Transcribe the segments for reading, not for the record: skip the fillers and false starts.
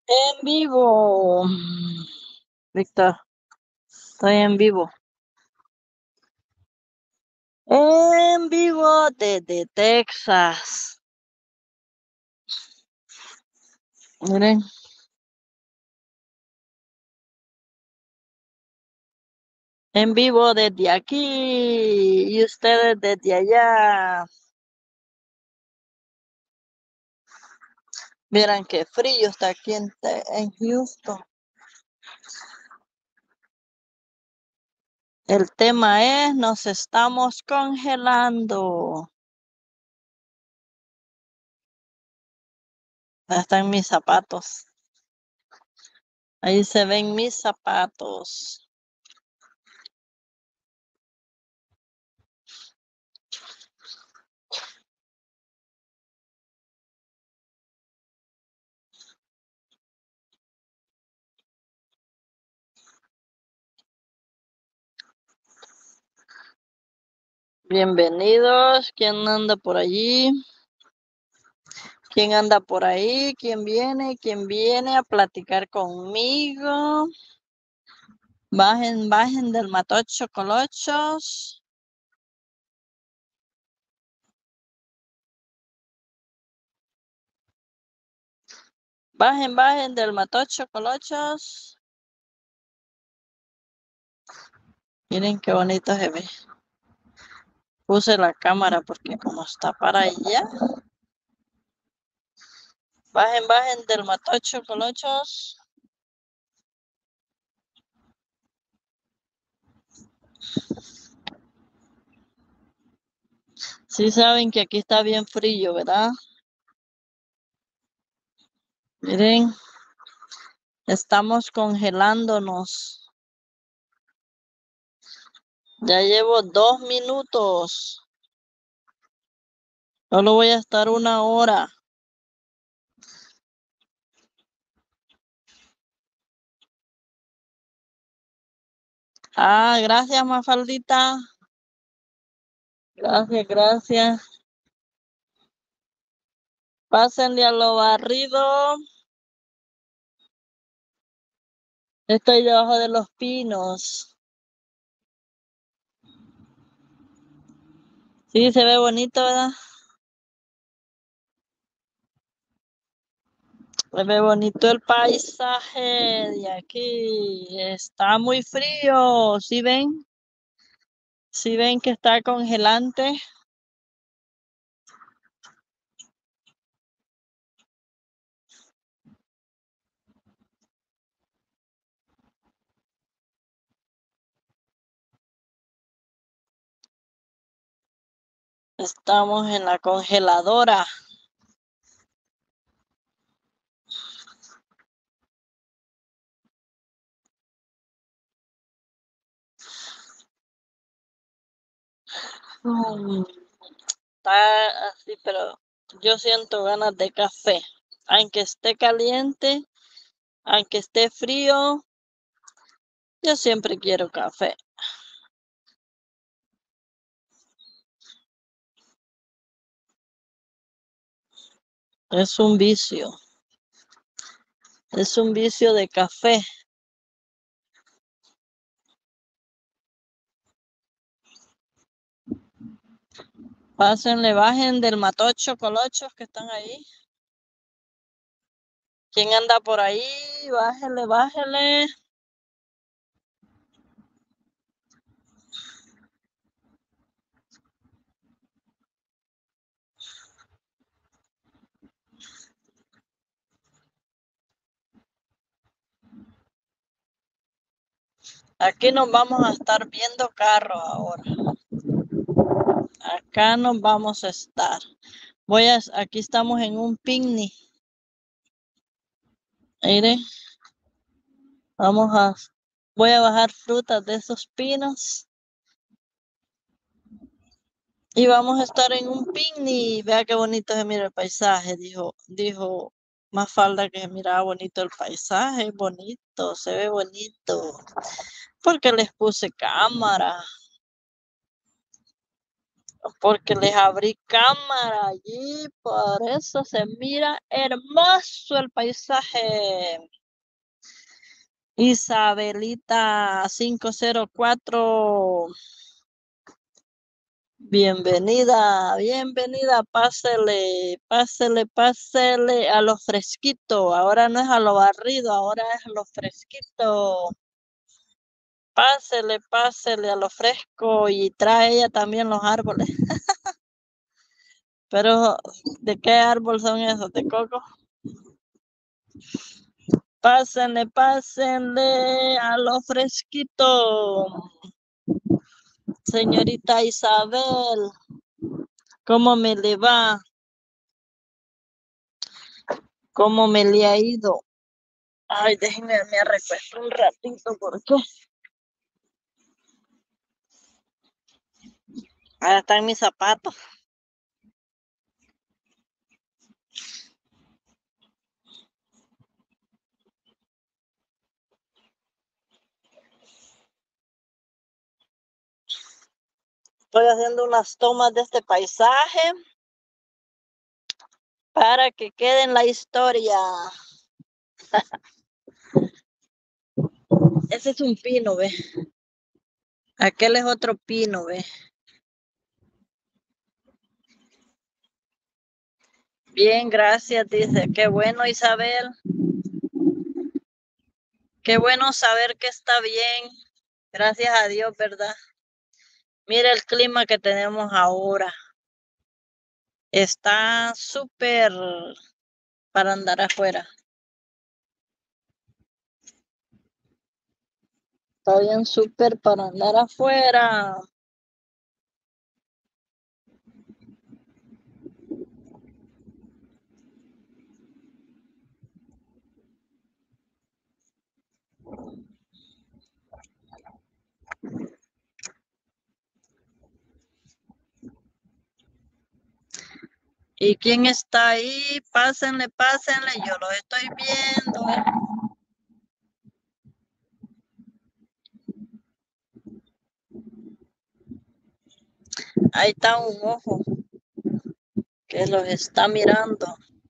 En vivo. Víctor, estoy en vivo. En vivo desde Texas. Miren, en vivo desde aquí y ustedes desde allá. Miren qué frío está aquí en Houston. El tema es, nos estamos congelando. Ahí están mis zapatos. Ahí se ven mis zapatos. Bienvenidos. ¿Quién anda por allí? ¿Quién anda por ahí? ¿Quién viene? ¿Quién viene a platicar conmigo? Bajen, bajen del matocho colochos. Bajen, bajen del matocho colochos. Miren qué bonito se ve. Puse la cámara porque como está para allá. Bajen, bajen del matocho colochos. Sí saben que aquí está bien frío, ¿verdad? Miren, estamos congelándonos. Ya llevo 2 minutos. Solo voy a estar 1 hora. Ah, gracias, Mafaldita. Gracias, gracias. Pásenle a lo barrido. Estoy debajo de los pinos. Sí, se ve bonito, ¿verdad? Se ve bonito el paisaje de aquí. Está muy frío. ¿Sí ven? ¿Sí ven que está congelante? Estamos en la congeladora. Mm, Está así, pero yo siento ganas de café. Aunque esté caliente, aunque esté frío, yo siempre quiero café. Es un vicio. Es un vicio de café. Pásenle, bajen del matocho colochos que están ahí. ¿Quién anda por ahí? Bájele, bájele. Aquí nos vamos a estar viendo carros ahora. Acá nos vamos a estar. Aquí estamos en un picnic. Mire, voy a bajar frutas de esos pinos. Y vamos a estar en un picnic. Vea qué bonito se mira el paisaje, dijo Mafalda que se miraba bonito el paisaje, bonito, se ve bonito. Porque les puse cámara. porque les abrí cámara allí, por eso se mira hermoso el paisaje. Isabelita 504, bienvenida, bienvenida, pásele, pásele, pásele a lo fresquito. Ahora no es a lo barrido, ahora es a lo fresquito. Pásele, pásele a lo fresco y trae ella también los árboles. Pero, ¿de qué árbol son esos? ¿De coco? Pásenle, pásenle a lo fresquito. Señorita Isabel, ¿cómo me le va? ¿Cómo me le ha ido? Ay, déjenme, me recuesto un ratito, porque ahora están mis zapatos. Estoy haciendo unas tomas de este paisaje para que quede en la historia. Ese es un pino, ve. Aquel es otro pino, ve. Bien, gracias, dice. Qué bueno, Isabel. Qué bueno saber que está bien. Gracias a Dios, ¿verdad? Mira el clima que tenemos ahora. Está súper para andar afuera. Está bien súper para andar afuera. ¿Y quién está ahí? Pásenle, pásenle. Yo lo estoy viendo. Ahí está un ojo que los está mirando.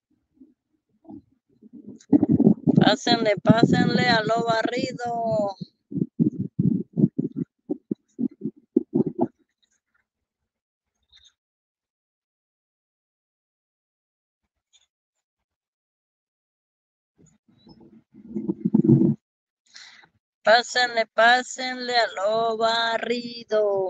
Pásenle, pásenle a lo barrido. Pásenle, pásenle a lo barrido.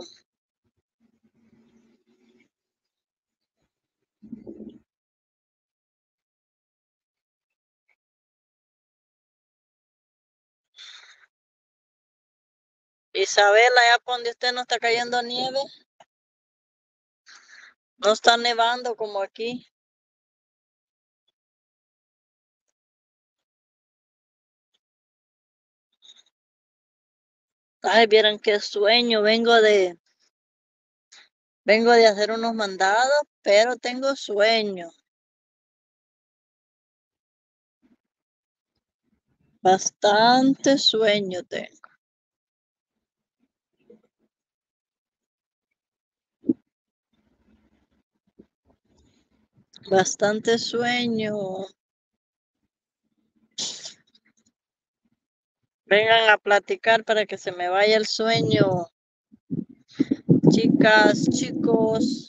Isabela, allá por donde usted no está cayendo nieve. No está nevando como aquí. Ay, vieran qué sueño. Vengo de hacer unos mandados, pero tengo sueño. Bastante sueño tengo. Bastante sueño. Vengan a platicar para que se me vaya el sueño. Chicas, chicos.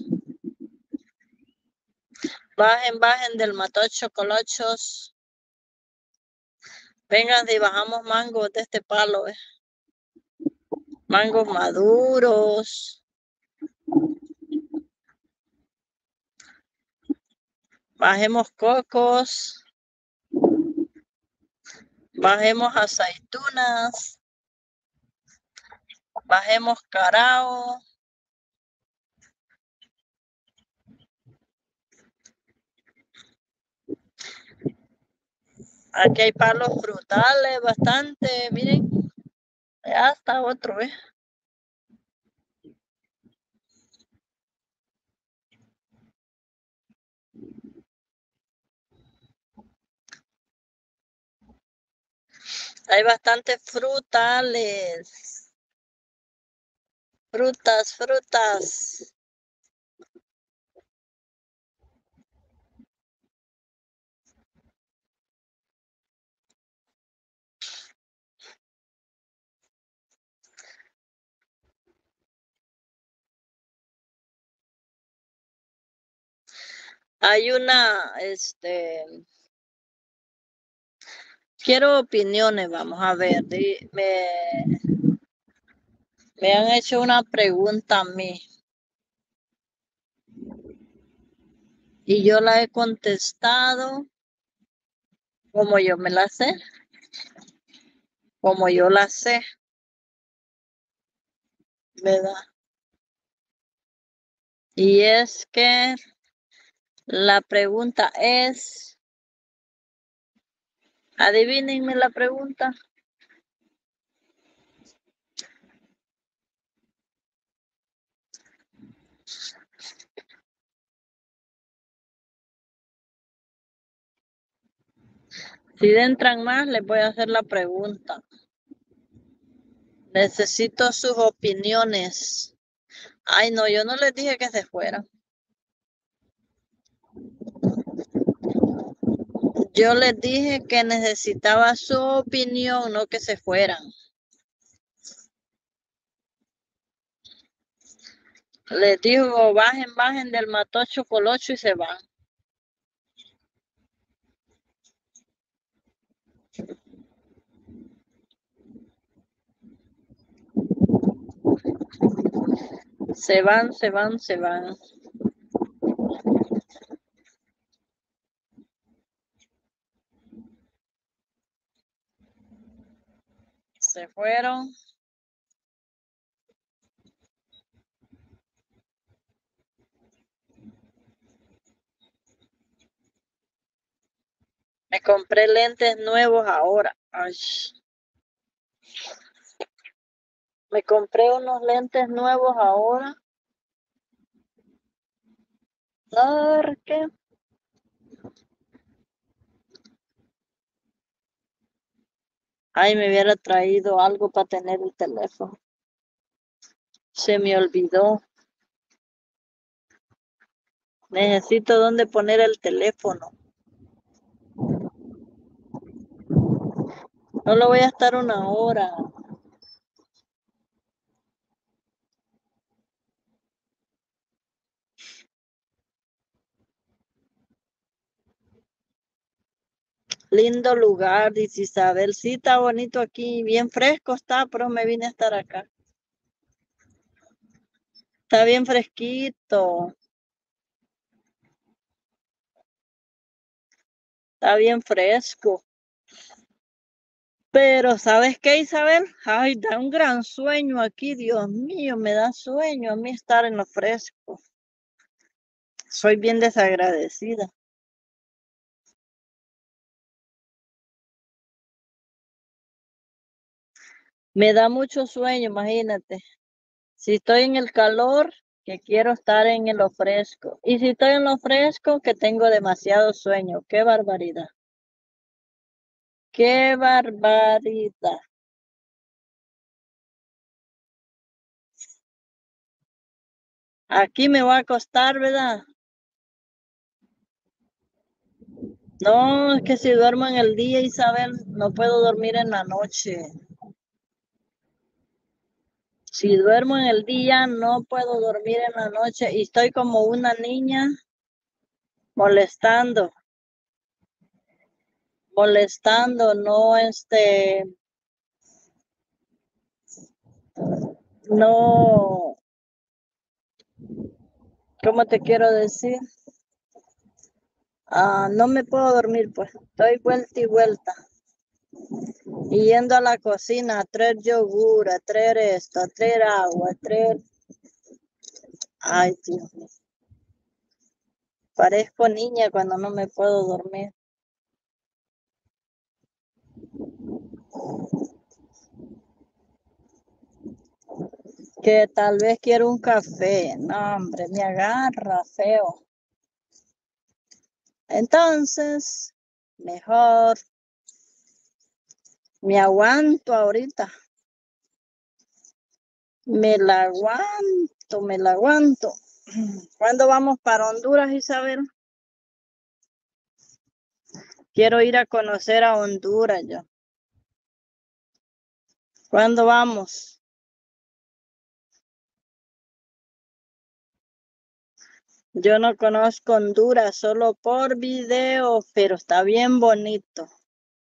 Bajen, bajen del matocho colochos. Vengan y bajamos mangos de este palo. Mangos maduros. Bajemos cocos. Bajemos aceitunas. Bajemos carao. Aquí hay palos frutales bastante, miren. Ya está otro, ¿eh? Hay bastantes frutales. Frutas, frutas. Hay quiero opiniones, vamos a ver. Me han hecho una pregunta a mí y yo la he contestado como yo me la sé, como yo la sé, ¿verdad? Y es que la pregunta es, adivínenme la pregunta. Si entran más, les voy a hacer la pregunta. Necesito sus opiniones. Ay, no, yo no les dije que se fueran. Yo les dije que necesitaba su opinión, no que se fueran. Les digo, bajen, bajen del matocho colocho y se van. Se van, se van, se van. Se fueron. Me compré lentes nuevos ahora. Ay, me compré unos lentes nuevos ahora. Porque ay, me hubiera traído algo para tener el teléfono. Se me olvidó. Necesito dónde poner el teléfono. No lo voy a estar una hora. Lindo lugar, dice Isabel. Sí, está bonito aquí. Bien fresco está, pero me vine a estar acá. Está bien fresquito. Está bien fresco. Pero, ¿sabes qué, Isabel? Ay, da un gran sueño aquí, Dios mío, me da sueño a mí estar en lo fresco. Soy bien desagradecida. Me da mucho sueño, imagínate. Si estoy en el calor, que quiero estar en lo fresco. Y si estoy en lo fresco, que tengo demasiado sueño. ¡Qué barbaridad! ¡Qué barbaridad! Aquí me voy a acostar, ¿verdad? No, es que si duermo en el día, Isabel, no puedo dormir en la noche. Si duermo en el día, no puedo dormir en la noche y estoy como una niña molestando, molestando, no, no, ¿cómo te quiero decir? No me puedo dormir, pues estoy vuelta y vuelta. Y yendo a la cocina a traer yogur, a traer esto, a traer agua, a traer... Ay, Dios mío. Parezco niña cuando no me puedo dormir. Que tal vez quiero un café. No, hombre, me agarra feo. Entonces, mejor me aguanto ahorita. Me la aguanto, me la aguanto. ¿Cuándo vamos para Honduras, Isabel? Quiero ir a conocer a Honduras yo. ¿Cuándo vamos? Yo no conozco Honduras, solo por video, pero está bien bonito.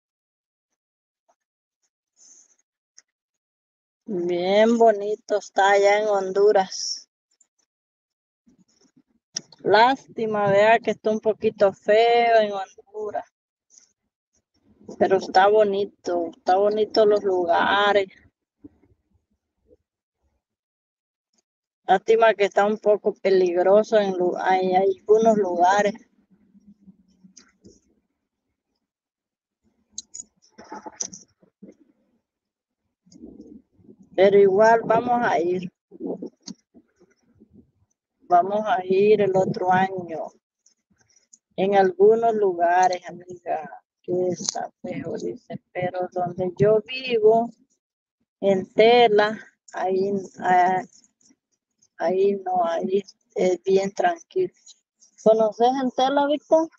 Bien bonito está allá en Honduras. Lástima, vea que está un poquito feo en Honduras. Pero está bonito los lugares. Lástima que está un poco peligroso hay algunos lugares. Pero igual vamos a ir. Vamos a ir el otro año. En algunos lugares, amiga, que está feo, dice. Pero donde yo vivo, en Tela, ahí, ahí no, ahí es bien tranquilo. ¿Conoces en Tela, Víctor?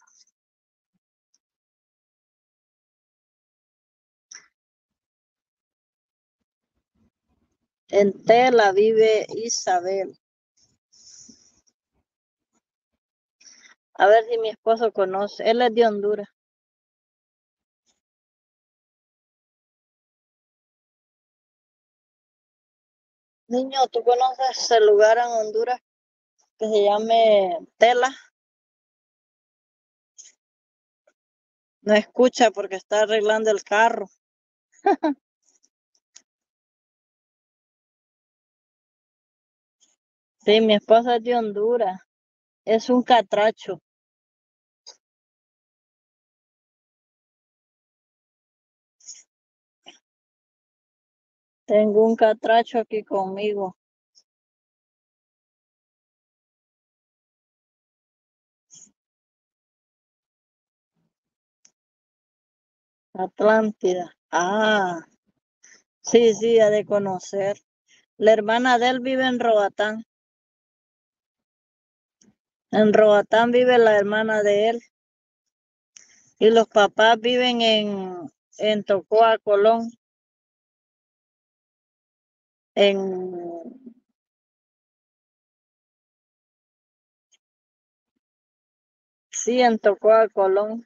En Tela vive Isabel. A ver si mi esposo conoce. Él es de Honduras. Niño, ¿tú conoces el lugar en Honduras que se llame Tela? No escucha porque está arreglando el carro. Sí, mi esposa es de Honduras. Es un catracho. Tengo un catracho aquí conmigo. Atlántida. Ah, sí, sí, ha de conocer. La hermana de él vive en Roatán. En Roatán vive la hermana de él. Y los papás viven en Tocoa, Colón. En, sí, en Tocoa, Colón.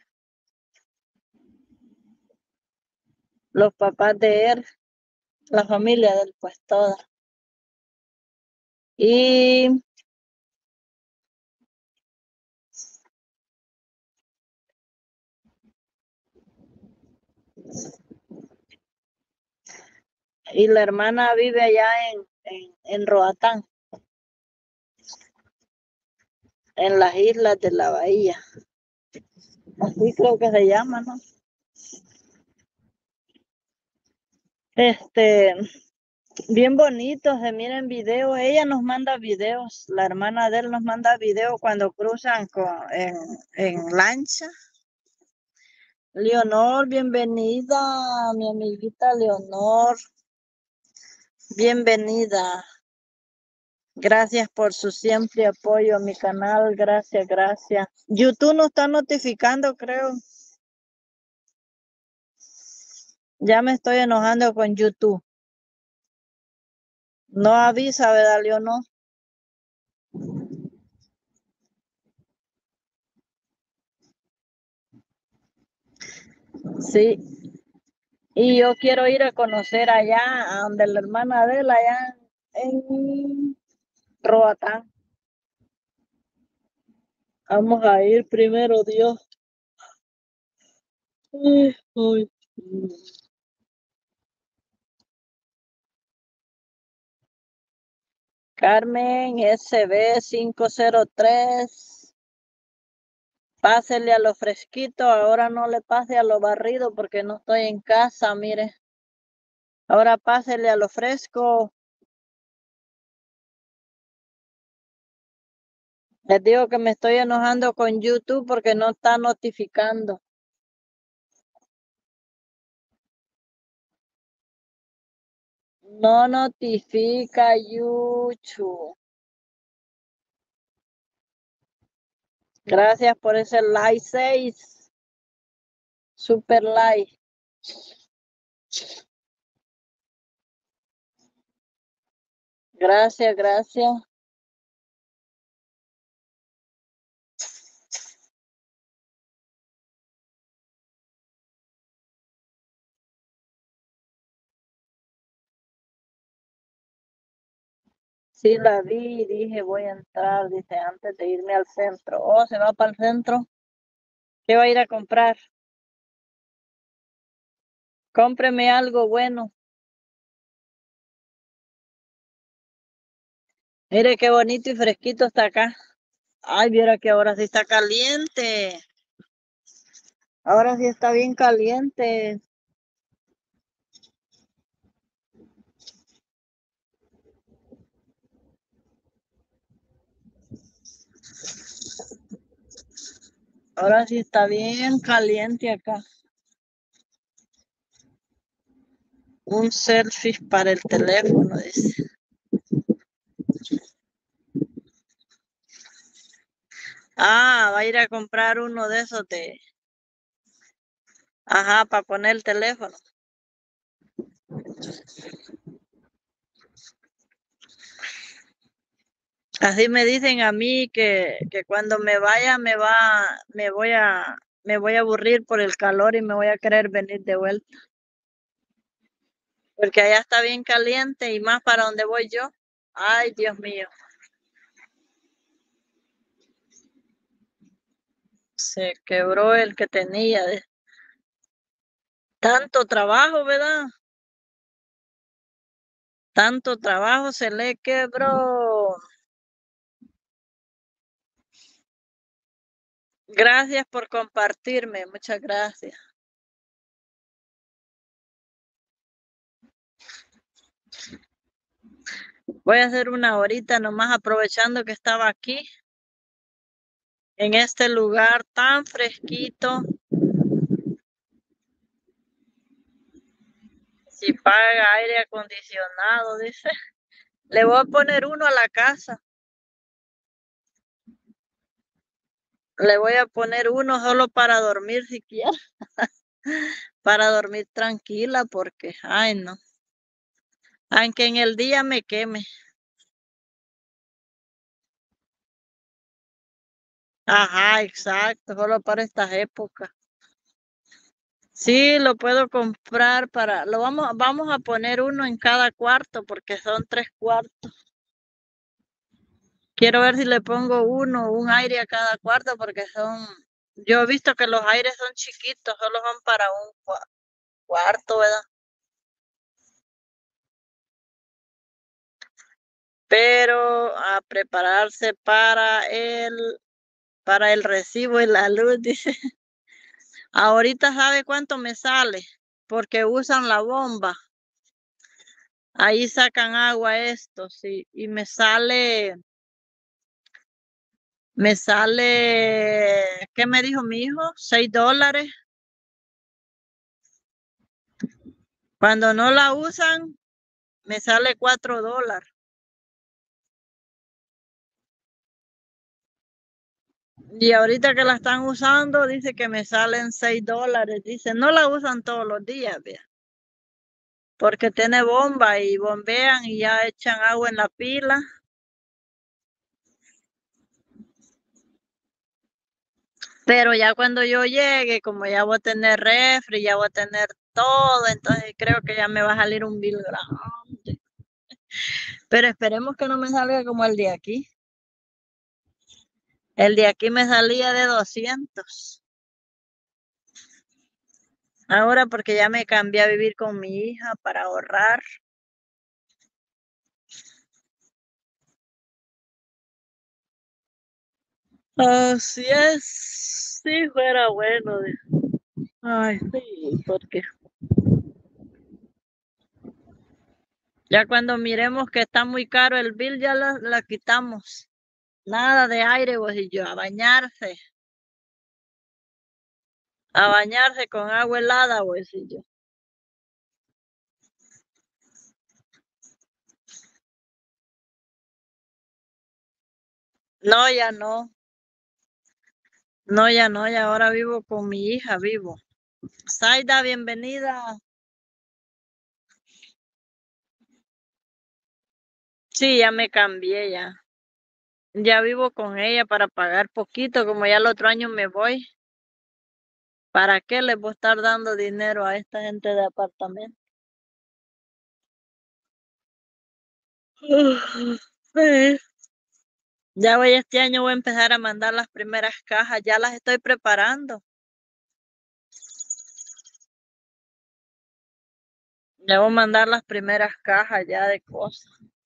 Los papás de él, la familia de él, pues toda. Y, y la hermana vive allá en Roatán, en las islas de la bahía. Así creo que se llama, ¿no? Este, bien bonito, se mira en video. Ella nos manda videos, la hermana de él nos manda videos cuando cruzan en lancha. Leonor, bienvenida, mi amiguita Leonor, bienvenida. Gracias por su siempre apoyo a mi canal, gracias, gracias. YouTube no está notificando, creo. Ya me estoy enojando con YouTube. No avisa, ¿verdad, Leonor? Sí, y yo quiero ir a conocer allá, a donde la hermana de él, allá en Roatán. Vamos a ir primero, Dios. Ay, ay. Carmen SB 503. Pásele a lo fresquito, ahora no le pase a lo barrido porque no estoy en casa, mire. Ahora pásele a lo fresco. Les digo que me estoy enojando con YouTube porque no está notificando. No notifica YouTube. Gracias por ese like 6. Super like. Gracias, gracias. Sí, la vi y dije, voy a entrar, dice, antes de irme al centro. Oh, se va para el centro. ¿Qué va a ir a comprar? Cómpreme algo bueno. Mire qué bonito y fresquito está acá. Ay, viera que ahora sí está caliente. Ahora sí está bien caliente. Ahora sí está bien caliente acá. Un selfie para el teléfono, dice. Ah, va a ir a comprar uno de esos de... Ajá, para poner el teléfono. Así me dicen a mí que cuando me vaya me voy a aburrir por el calor y me voy a querer venir de vuelta. Porque allá está bien caliente y más para donde voy yo. Ay, Dios mío. Se quebró el que tenía. Tanto trabajo, ¿verdad? Tanto trabajo se le quebró. Gracias por compartirme. Muchas gracias. Voy a hacer una horita nomás aprovechando que estaba aquí, en este lugar tan fresquito. Si paga aire acondicionado, dice. Le voy a poner uno a la casa. Le voy a poner uno solo para dormir siquiera. Para dormir tranquila porque, ay no. Aunque en el día me queme. Ajá, exacto, solo para estas épocas. Sí, lo puedo comprar vamos a poner uno en cada cuarto porque son 3 cuartos. Quiero ver si le pongo un aire a cada cuarto porque yo he visto que los aires son chiquitos, solo son para un cuarto, ¿verdad? Pero a prepararse para el recibo y la luz, dice. Ahorita sabe cuánto me sale, porque usan la bomba. Ahí sacan agua estos, sí, y ¿qué me dijo mi hijo? $6. Cuando no la usan, me sale $4. Y ahorita que la están usando, dice que me salen $6. Dice, no la usan todos los días, vea, porque tiene bomba y bombean y ya echan agua en la pila. Pero ya cuando yo llegue, como ya voy a tener refri, ya voy a tener todo, entonces creo que ya me va a salir un bill grande. Pero esperemos que no me salga como el de aquí. El de aquí me salía de 200. Ahora porque ya me cambié a vivir con mi hija para ahorrar. Así es. Sí, fuera bueno. Ay, sí, porque ya cuando miremos que está muy caro el bill, ya la quitamos. Nada de aire, vos y yo, a bañarse. A bañarse con agua helada, vos y yo. No, ya no. No, ya no, ya ahora vivo con mi hija, vivo. Zaida, bienvenida. Sí, ya me cambié ya. Ya vivo con ella para pagar poquito, como ya el otro año me voy. ¿Para qué les voy a estar dando dinero a esta gente de apartamento? Sí. Ya voy este año, voy a empezar a mandar las primeras cajas, ya las estoy preparando. Ya voy a mandar las primeras cajas ya de cosas.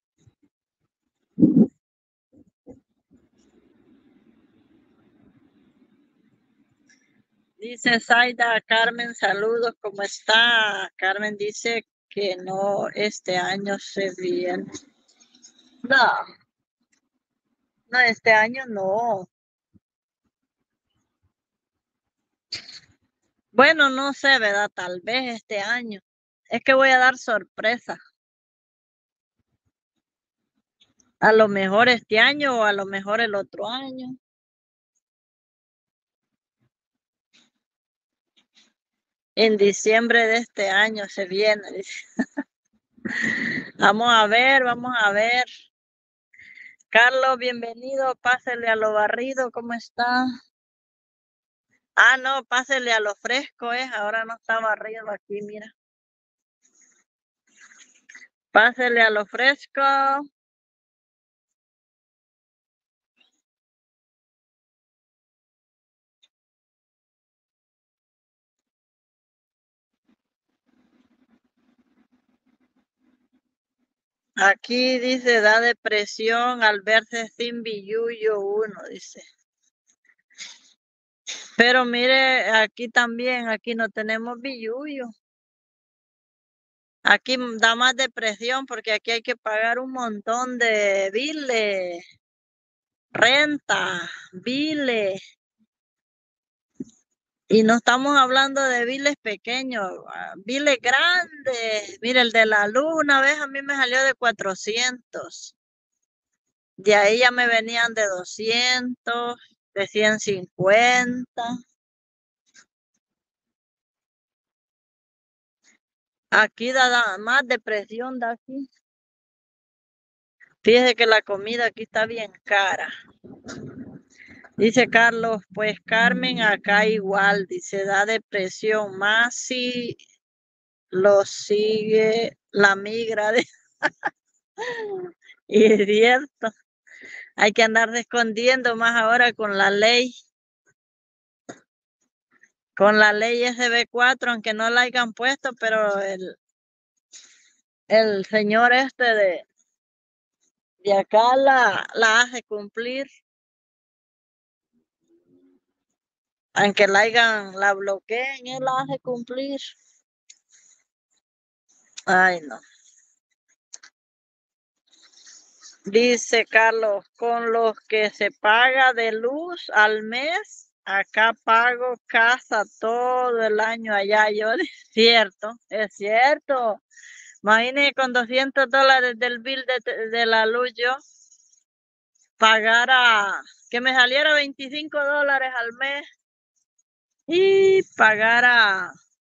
Dice Zaida, Carmen, saludos, ¿cómo está? Carmen dice que no, este año se viene. No, no, este año no. Bueno, no sé, ¿verdad? Tal vez este año. Es que voy a dar sorpresa. A lo mejor este año o a lo mejor el otro año. En diciembre de este año se viene. Dice. Vamos a ver, vamos a ver. Carlos, bienvenido. Pásele a lo barrido, ¿cómo está? Ah, no, pásele a lo fresco, ahora no está barrido aquí, mira. Pásele a lo fresco. Aquí dice, da depresión al verse sin billuyo uno, dice. Pero mire, aquí también, aquí no tenemos billuyo. Aquí da más depresión porque aquí hay que pagar un montón de biles, renta, biles. Y no estamos hablando de biles pequeños, biles grandes. Mire, el de la luz una vez a mí me salió de 400. De ahí ya me venían de 200, de 150. Aquí da más depresión da aquí. Fíjese que la comida aquí está bien cara. Dice Carlos, pues Carmen, acá igual, dice, da depresión, más si lo sigue la migra. Y es cierto, hay que andar escondiendo más ahora con la ley SB4, aunque no la hayan puesto, pero el señor este de acá la hace cumplir, aunque la bloqueen, él la hace cumplir. Ay, no. Dice Carlos, con los que se paga de luz al mes, acá pago casa todo el año allá. Yo, es cierto. Imagínese con $200 del bill de la luz yo pagara, que me saliera $25 al mes y pagara,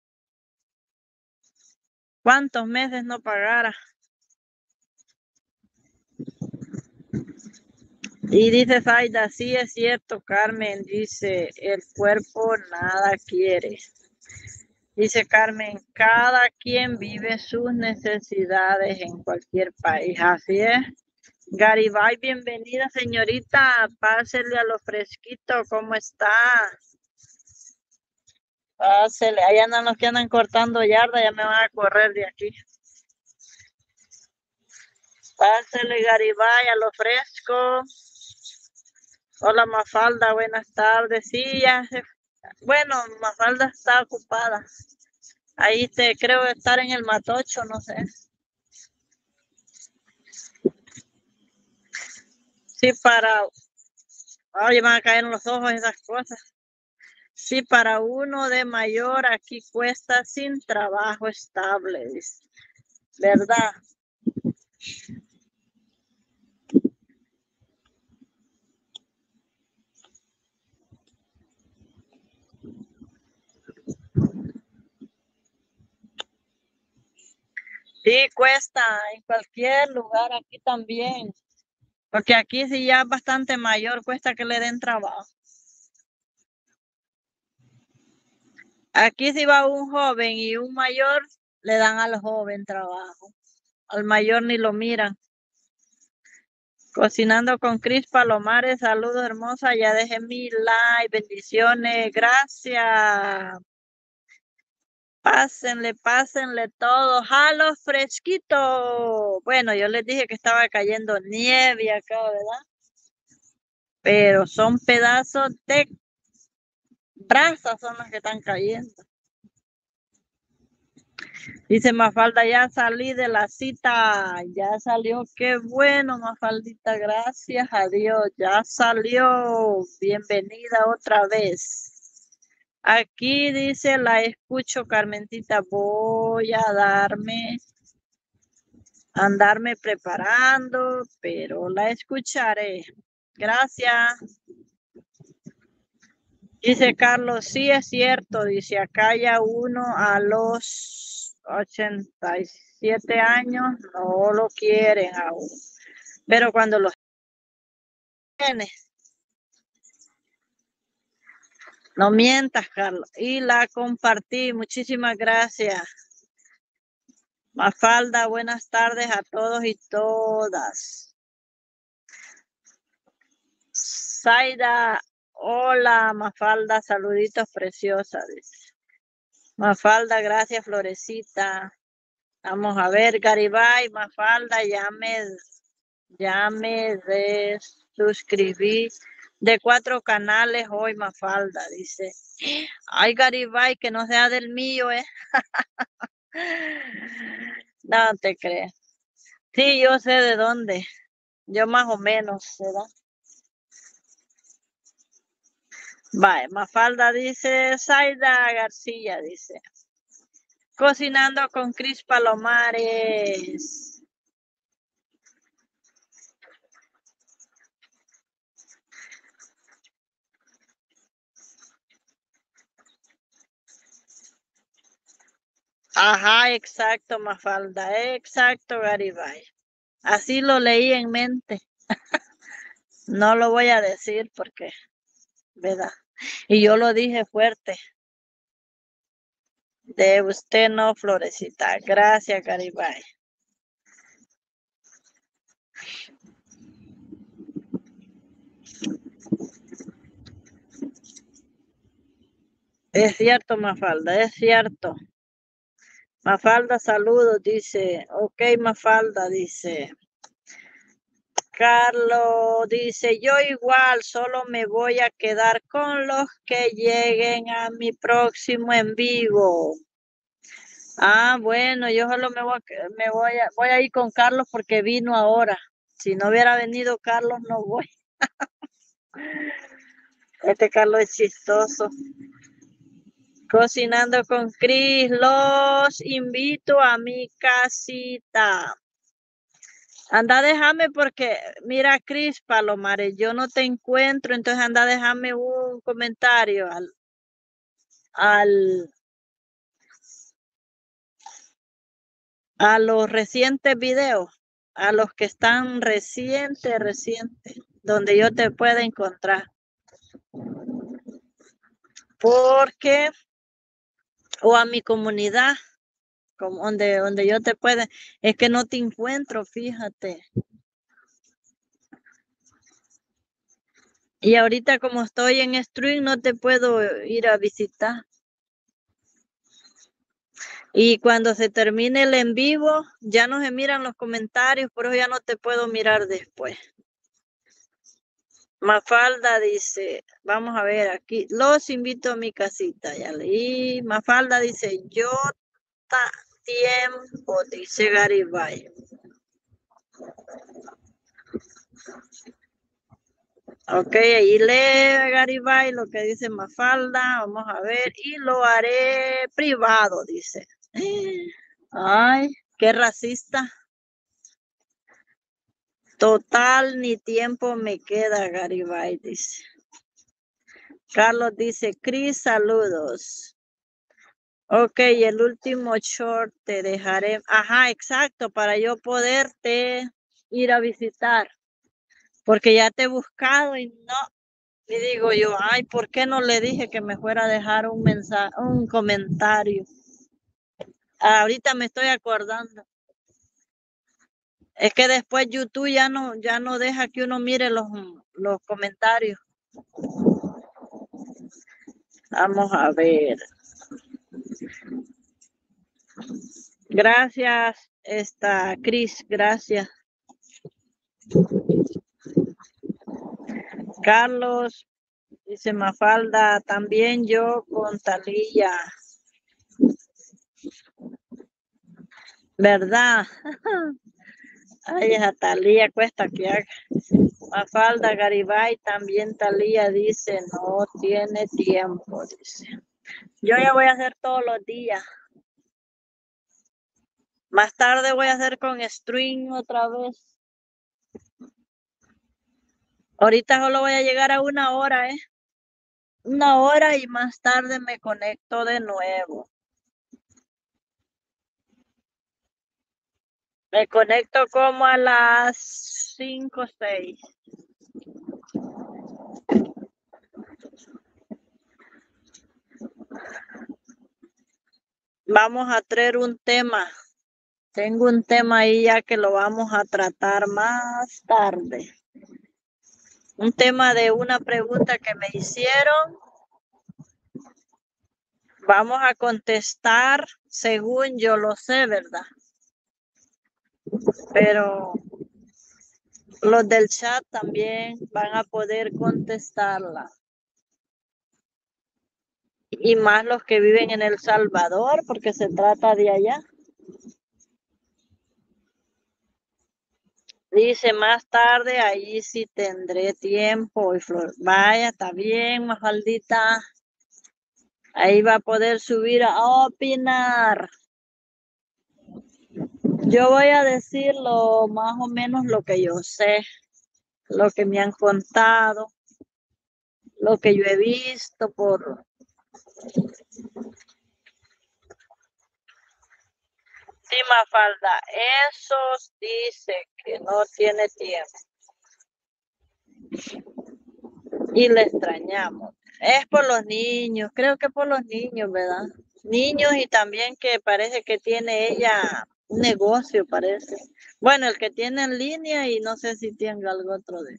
¿cuántos meses no pagara? Y dice Zaida, sí es cierto, Carmen, dice, el cuerpo nada quiere. Dice Carmen, cada quien vive sus necesidades en cualquier país, así es. Garibay, bienvenida señorita, pásele a lo fresquito, ¿cómo está? Pásele, ahí andan los que andan cortando yarda, ya me van a correr de aquí. Pásele Garibay a lo fresco. Hola Mafalda, buenas tardes. Sí, bueno, Mafalda está ocupada. Ahí creo estar en el Matocho, no sé. Sí, oye, van a caer en los ojos esas cosas. Sí, para uno de mayor aquí cuesta sin trabajo estable, dice. ¿Verdad? Sí, cuesta en cualquier lugar, aquí también. Porque aquí sí ya es bastante mayor, cuesta que le den trabajo. Aquí si va un joven y un mayor, le dan al joven trabajo. Al mayor ni lo miran. Cocinando con Cris Palomares, saludos hermosa, ya dejé mi like, bendiciones, gracias. Pásenle todo, jalo fresquito. Bueno, yo les dije que estaba cayendo nieve acá, ¿verdad? Pero son pedazos de brasas son los que están cayendo. Dice Mafalda, ya salí de la cita, ya salió, qué bueno Mafaldita, gracias a Dios, ya salió, bienvenida otra vez. Aquí dice, la escucho Carmencita, voy a andarme preparando, pero la escucharé. Gracias. Dice Carlos, sí es cierto, dice, acá ya uno a los 87 años no lo quieren aún, pero cuando los tienes, no mientas, Carlos, y la compartí, muchísimas gracias. Mafalda, buenas tardes a todos y todas. Zaida, hola, Mafalda, saluditos preciosas, dice. Mafalda, gracias, Florecita. Vamos a ver, Garibay, Mafalda, ya me suscribí de 4 canales hoy, Mafalda, dice. Ay, Garibay, que no sea del mío, No te crees. Sí, yo sé de dónde. Yo más o menos, ¿verdad? Vale, Mafalda dice, Zaida García dice. Cocinando con Cris Palomares. Ajá, exacto, Mafalda, exacto, Garibay. Así lo leí en mente. No lo voy a decir porque, ¿verdad? Y yo lo dije fuerte. De usted no, Florecita. Gracias, Garibay. Es cierto, Mafalda, es cierto. Mafalda, saludos, dice. Ok, Mafalda, dice. Carlos dice, yo igual solo me voy a quedar con los que lleguen a mi próximo en vivo. Ah, bueno, yo solo voy a ir con Carlos porque vino ahora. Si no hubiera venido Carlos, no voy. Este Carlos es chistoso. Cocinando con Cris, los invito a mi casita. Anda, déjame porque, mira, Cris Palomares, yo no te encuentro, entonces anda, déjame un comentario al, a los recientes videos, a los que están recientes, donde yo te pueda encontrar. Porque, o a mi comunidad, como donde yo te pueda, es que no te encuentro, fíjate. Y ahorita como estoy en stream no te puedo ir a visitar. Y cuando se termine el en vivo, ya no se miran los comentarios, por eso ya no te puedo mirar después. Mafalda dice, vamos a ver aquí, los invito a mi casita, ya leí. Mafalda dice, yo tiempo, dice Garibay. Ok, ahí lee Garibay lo que dice Mafalda, vamos a ver, y lo haré privado, dice. Ay, qué racista. Total, ni tiempo me queda, Garibay, dice. Carlos dice, Cris, saludos. Ok, el último short te dejaré. Ajá, exacto, para yo poderte ir a visitar. Porque ya te he buscado y no. Y digo yo, ay, ¿por qué no le dije que me fuera a dejar un mensaje, un comentario? Ahorita me estoy acordando. Es que después YouTube ya no deja que uno mire los comentarios. Vamos a ver. Gracias, Cris, gracias. Carlos, dice Mafalda, también yo con Talía. ¿Verdad? Ay, esa Talía cuesta que haga. Mafalda Garibay, también Talía dice, no tiene tiempo, dice. Yo ya voy a hacer todos los días. Más tarde voy a hacer con string otra vez. Ahorita solo voy a llegar a 1 hora, 1 hora y más tarde me conecto de nuevo. Me conecto como a las 5 o 6. Vamos a traer un tema. Tengo un tema ahí ya que lo vamos a tratar más tarde. Un tema de una pregunta que me hicieron. Vamos a contestar según yo lo sé, ¿verdad? Pero los del chat también van a poder contestarla. Y más los que viven en El Salvador, porque se trata de allá. Dice, más tarde, ahí sí tendré tiempo. Y Flor, vaya, está bien, Mafaldita. Ahí va a poder subir a opinar. Yo voy a decir más o menos lo que yo sé, lo que me han contado, lo que yo he visto por... Sí, Mafalda, esos dice que no tiene tiempo. Y le extrañamos. Es por los niños, creo que por los niños, ¿verdad? Niños y también que parece que tiene ella un negocio, parece. Bueno, el que tiene en línea y no sé si tiene algo otro de...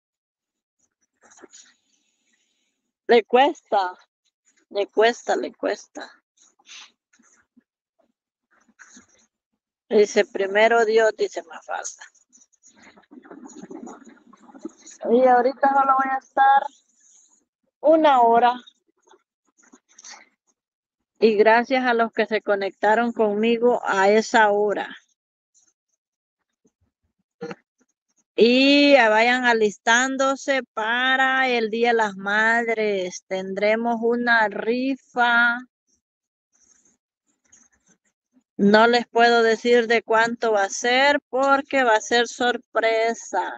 Le cuesta, le cuesta, le cuesta. Dice, primero Dios, dice Mafalda. Y ahorita solo voy a estar 1 hora. Y gracias a los que se conectaron conmigo a esa hora. Y vayan alistándose para el Día de las Madres. Tendremos una rifa. No les puedo decir de cuánto va a ser porque va a ser sorpresa.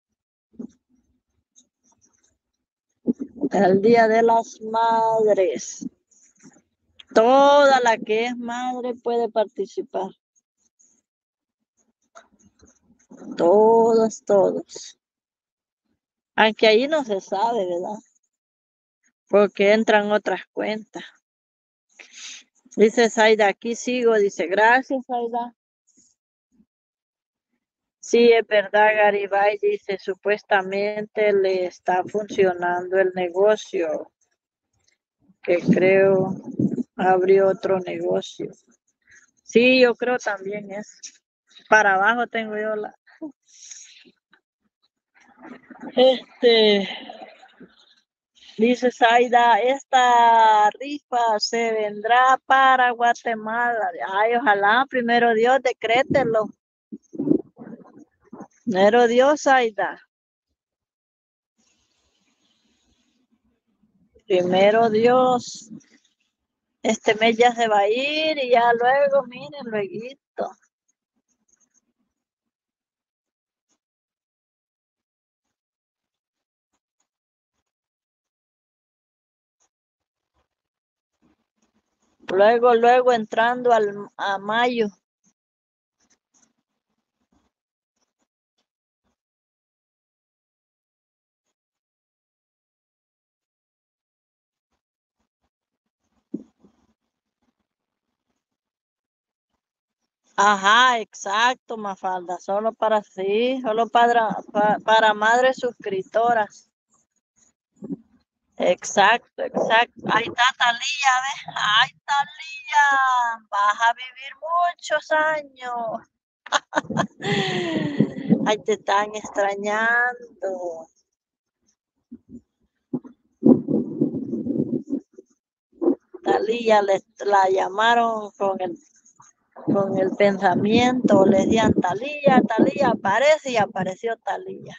El Día de las Madres. Toda la que es madre puede participar. Todos. Aunque ahí no se sabe, ¿verdad? Porque entran otras cuentas. Dice Zaida, aquí sigo. Dice, gracias, Zaida. Sí, es verdad, Garibay dice, supuestamente le está funcionando el negocio, que creo abrió otro negocio. Sí, yo creo también es. Para abajo tengo yo la... Dice Zaida, esta rifa se vendrá para Guatemala. Ay, ojalá, primero Dios, decrételo. Primero Dios, Zaida. Primero Dios. Este mes ya se va a ir y ya luego, miren, luego. Luego entrando a mayo. Ajá, exacto, Mafalda, solo para sí, solo para madres suscriptoras. Exacto, exacto. Ahí está Talía, ¿ves? Ay, Talía, vas a vivir muchos años. Ay, te están extrañando. Talía la llamaron con el pensamiento, le decían Talía, Talía, aparece y apareció Talía.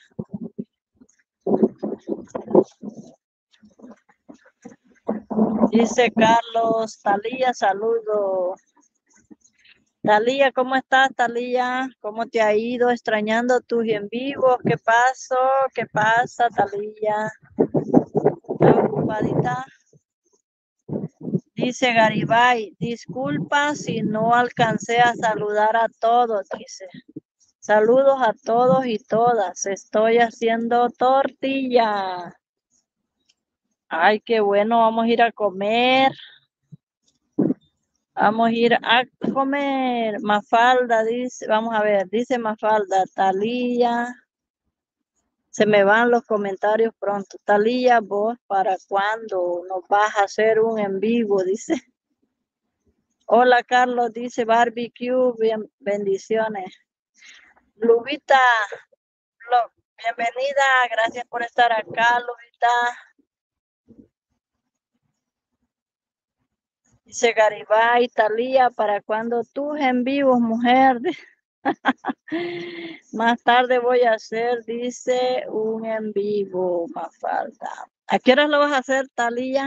Dice Carlos, Talía, saludo. Talía, ¿cómo estás, Talía? ¿Cómo te ha ido? Extrañando tus en vivos. ¿Qué pasó? ¿Qué pasa, Talía? ¿Estás ocupadita? Dice Garibay, disculpa si no alcancé a saludar a todos, dice. Saludos a todos y todas. Estoy haciendo tortilla. Ay, qué bueno, vamos a ir a comer. Vamos a ir a comer. Mafalda dice, vamos a ver, dice Mafalda, Talía. Se me van los comentarios pronto. Talía, vos, ¿para cuándo nos vas a hacer un en vivo? Dice. Hola, Carlos, dice barbecue, bendiciones. Lubita, bienvenida, gracias por estar acá, Lubita. Dice Garibay, Talía, ¿para cuándo tus en vivos, mujer? Más tarde voy a hacer, dice, un en vivo, más falta. ¿A qué horas lo vas a hacer, Talía?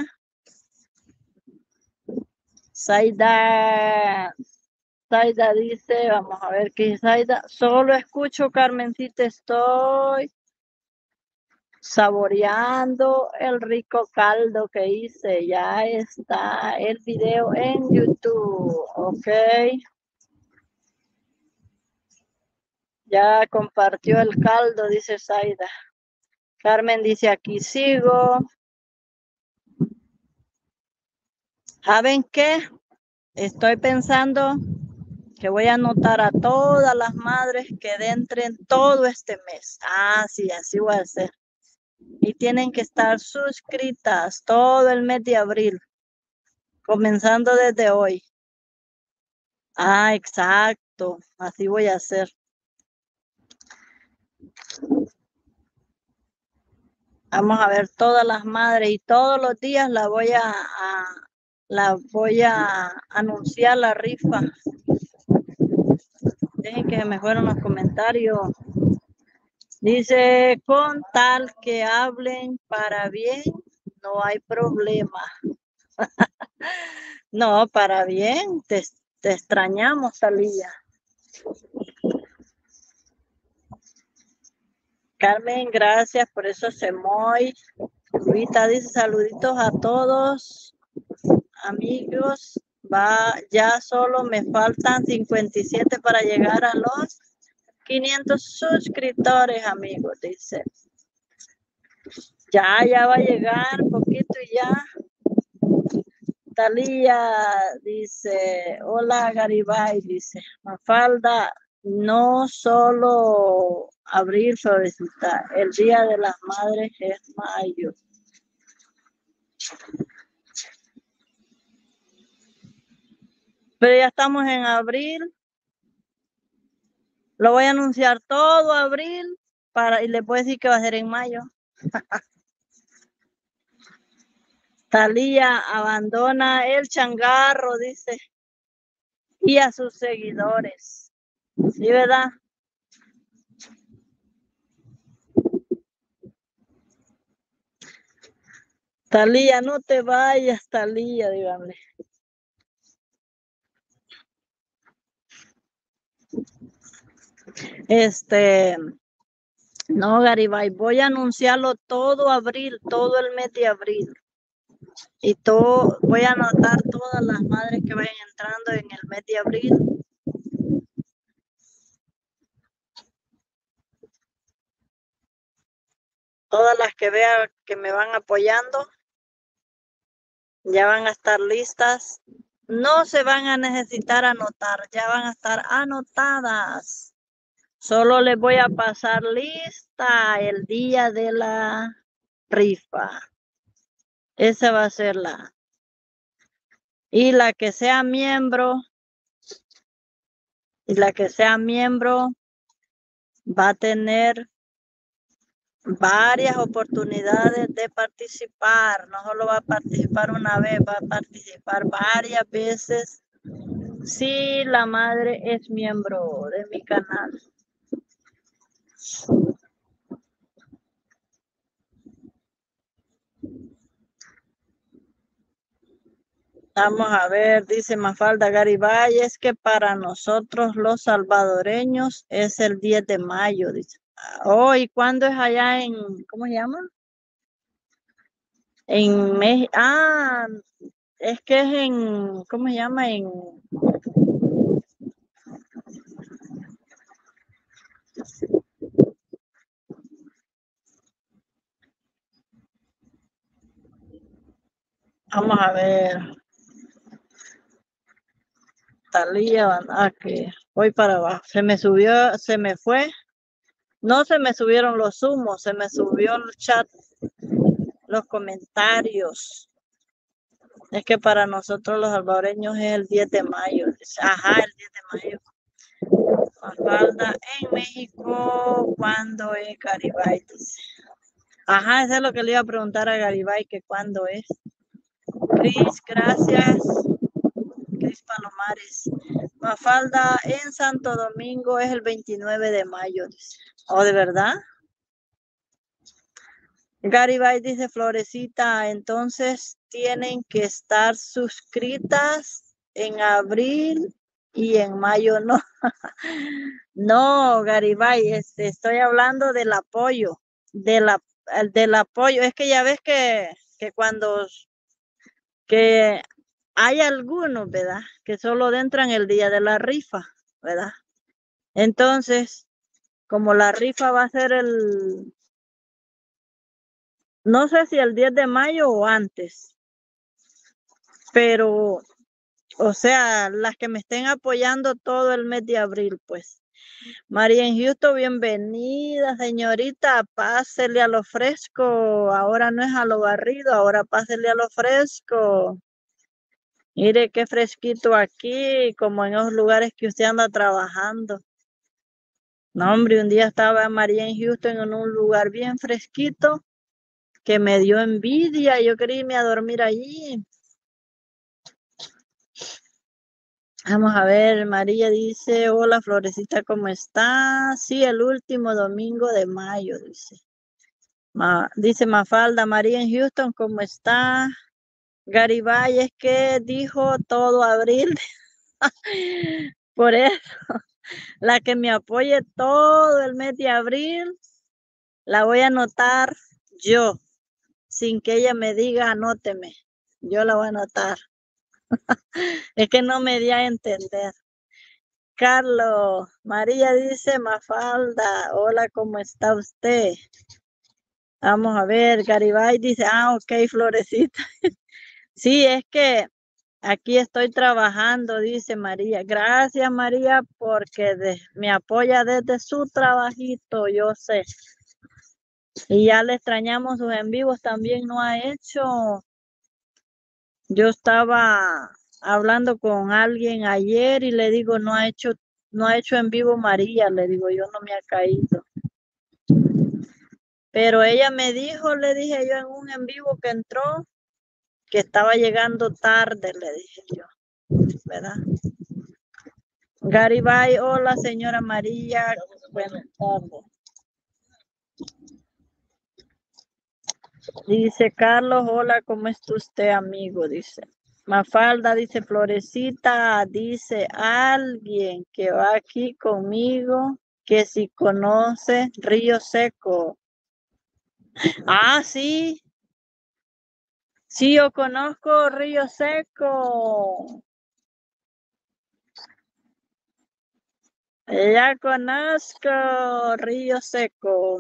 Zaida dice, vamos a ver qué dice Zaida. Solo escucho, Carmencita, estoy saboreando el rico caldo que hice. Ya está el video en YouTube, ok. Ya compartió el caldo, dice Zaida. Carmen dice, aquí sigo. ¿Saben qué? Estoy pensando que voy a anotar a todas las madres que entren todo este mes. Ah, sí, así voy a hacer. Y tienen que estar suscritas todo el mes de abril, comenzando desde hoy. Ah, exacto. Así voy a hacer. Vamos a ver todas las madres y todos los días la voy a anunciar la rifa. Dejen que se me fueron los comentarios. Dice, con tal que hablen para bien, no hay problema. No, para bien, te extrañamos, Talía. Carmen, gracias por esos emojis. Rita dice saluditos a todos, amigos. Ya solo me faltan 57 para llegar a los 500 suscriptores, amigos, dice. Ya va a llegar poquito y ya. Talía dice, hola Garibay, dice, Mafalda, no solo abril suavecita, el Día de las Madres es mayo. Pero ya estamos en abril, lo voy a anunciar todo abril y le puedo decir que va a ser en mayo. Talía abandona el changarro, dice, y a sus seguidores. ¿Sí, verdad? Talía, no te vayas, Talía, díganle. No, Garibay, voy a anunciarlo todo abril, todo el mes de abril. Y voy a anotar todas las madres que vayan entrando en el mes de abril. Todas las que vean que me van apoyando, ya van a estar listas No se van a necesitar anotar, ya van a estar anotadas. Solo les voy a pasar lista el día de la rifa. Esa va a ser la. Y la que sea miembro, va a tener varias oportunidades de participar. No solo va a participar una vez, va a participar varias veces si la madre es miembro de mi canal. Vamos a ver, dice Mafalda Garibay, es que para nosotros los salvadoreños es el 10 de mayo, dice. Oh, ¿y cuándo es allá en, cómo se llama? En México. Ah, es que es en, ¿cómo se llama? Vamos a ver, Talía, que voy para abajo. Se me subió, se me fue. No se me subieron los humos, se me subió el chat, los comentarios. Es que para nosotros los salvadoreños es el 10 de mayo. Ajá, el 10 de mayo. Mafalda en México, ¿cuándo es Garibay? Dice. Ajá, eso es lo que le iba a preguntar a Garibay, que cuándo es. Cris, gracias. Cris Palomares. Mafalda en Santo Domingo es el 29 de mayo, dice. ¿Oh, de verdad? Garibay dice, Florecita, entonces tienen que estar suscritas en abril y en mayo no. No, Garibay, estoy hablando del apoyo, del apoyo. Es que ya ves que cuando que hay algunos, ¿verdad? Que solo entran el día de la rifa, ¿verdad? Entonces, como la rifa va a ser no sé si el 10 de mayo o antes, pero, o sea, las que me estén apoyando todo el mes de abril, pues. María en Houston, bienvenida, señorita. Pásele a lo fresco. Ahora no es a lo barrido, ahora pásele a lo fresco. Mire qué fresquito aquí, como en los lugares que usted anda trabajando. No, hombre, un día estaba María en Houston en un lugar bien fresquito que me dio envidia. Yo quería irme a dormir allí. Vamos a ver, María dice, hola Florecita, ¿cómo está? Sí, el último domingo de mayo, dice. Dice Mafalda, María en Houston, ¿cómo está? Garibay es que dijo todo abril. Por eso, la que me apoye todo el mes de abril, la voy a anotar yo, sin que ella me diga anóteme. Yo la voy a anotar. Es que no me di a entender. Carlos, María dice Mafalda, hola, ¿cómo está usted? Vamos a ver, Garibay dice, ok, Florecita. Sí, es que aquí estoy trabajando, dice María. Gracias, María, porque me apoya desde su trabajito, yo sé. Y ya le extrañamos sus en vivos, también no ha hecho. Yo estaba hablando con alguien ayer y le digo, no ha hecho en vivo María, le digo, yo no me ha caído. Pero ella me dijo, le dije yo en un en vivo que entró, que estaba llegando tarde, le dije yo, ¿verdad? Garibay, hola señora María, buenas tardes. Dice Carlos, hola, ¿cómo está usted, amigo? Dice. Mafalda, dice Florecita, dice alguien que va aquí conmigo, que si conoce Río Seco. Ah, sí, sí, yo conozco Río Seco. Ya conozco Río Seco.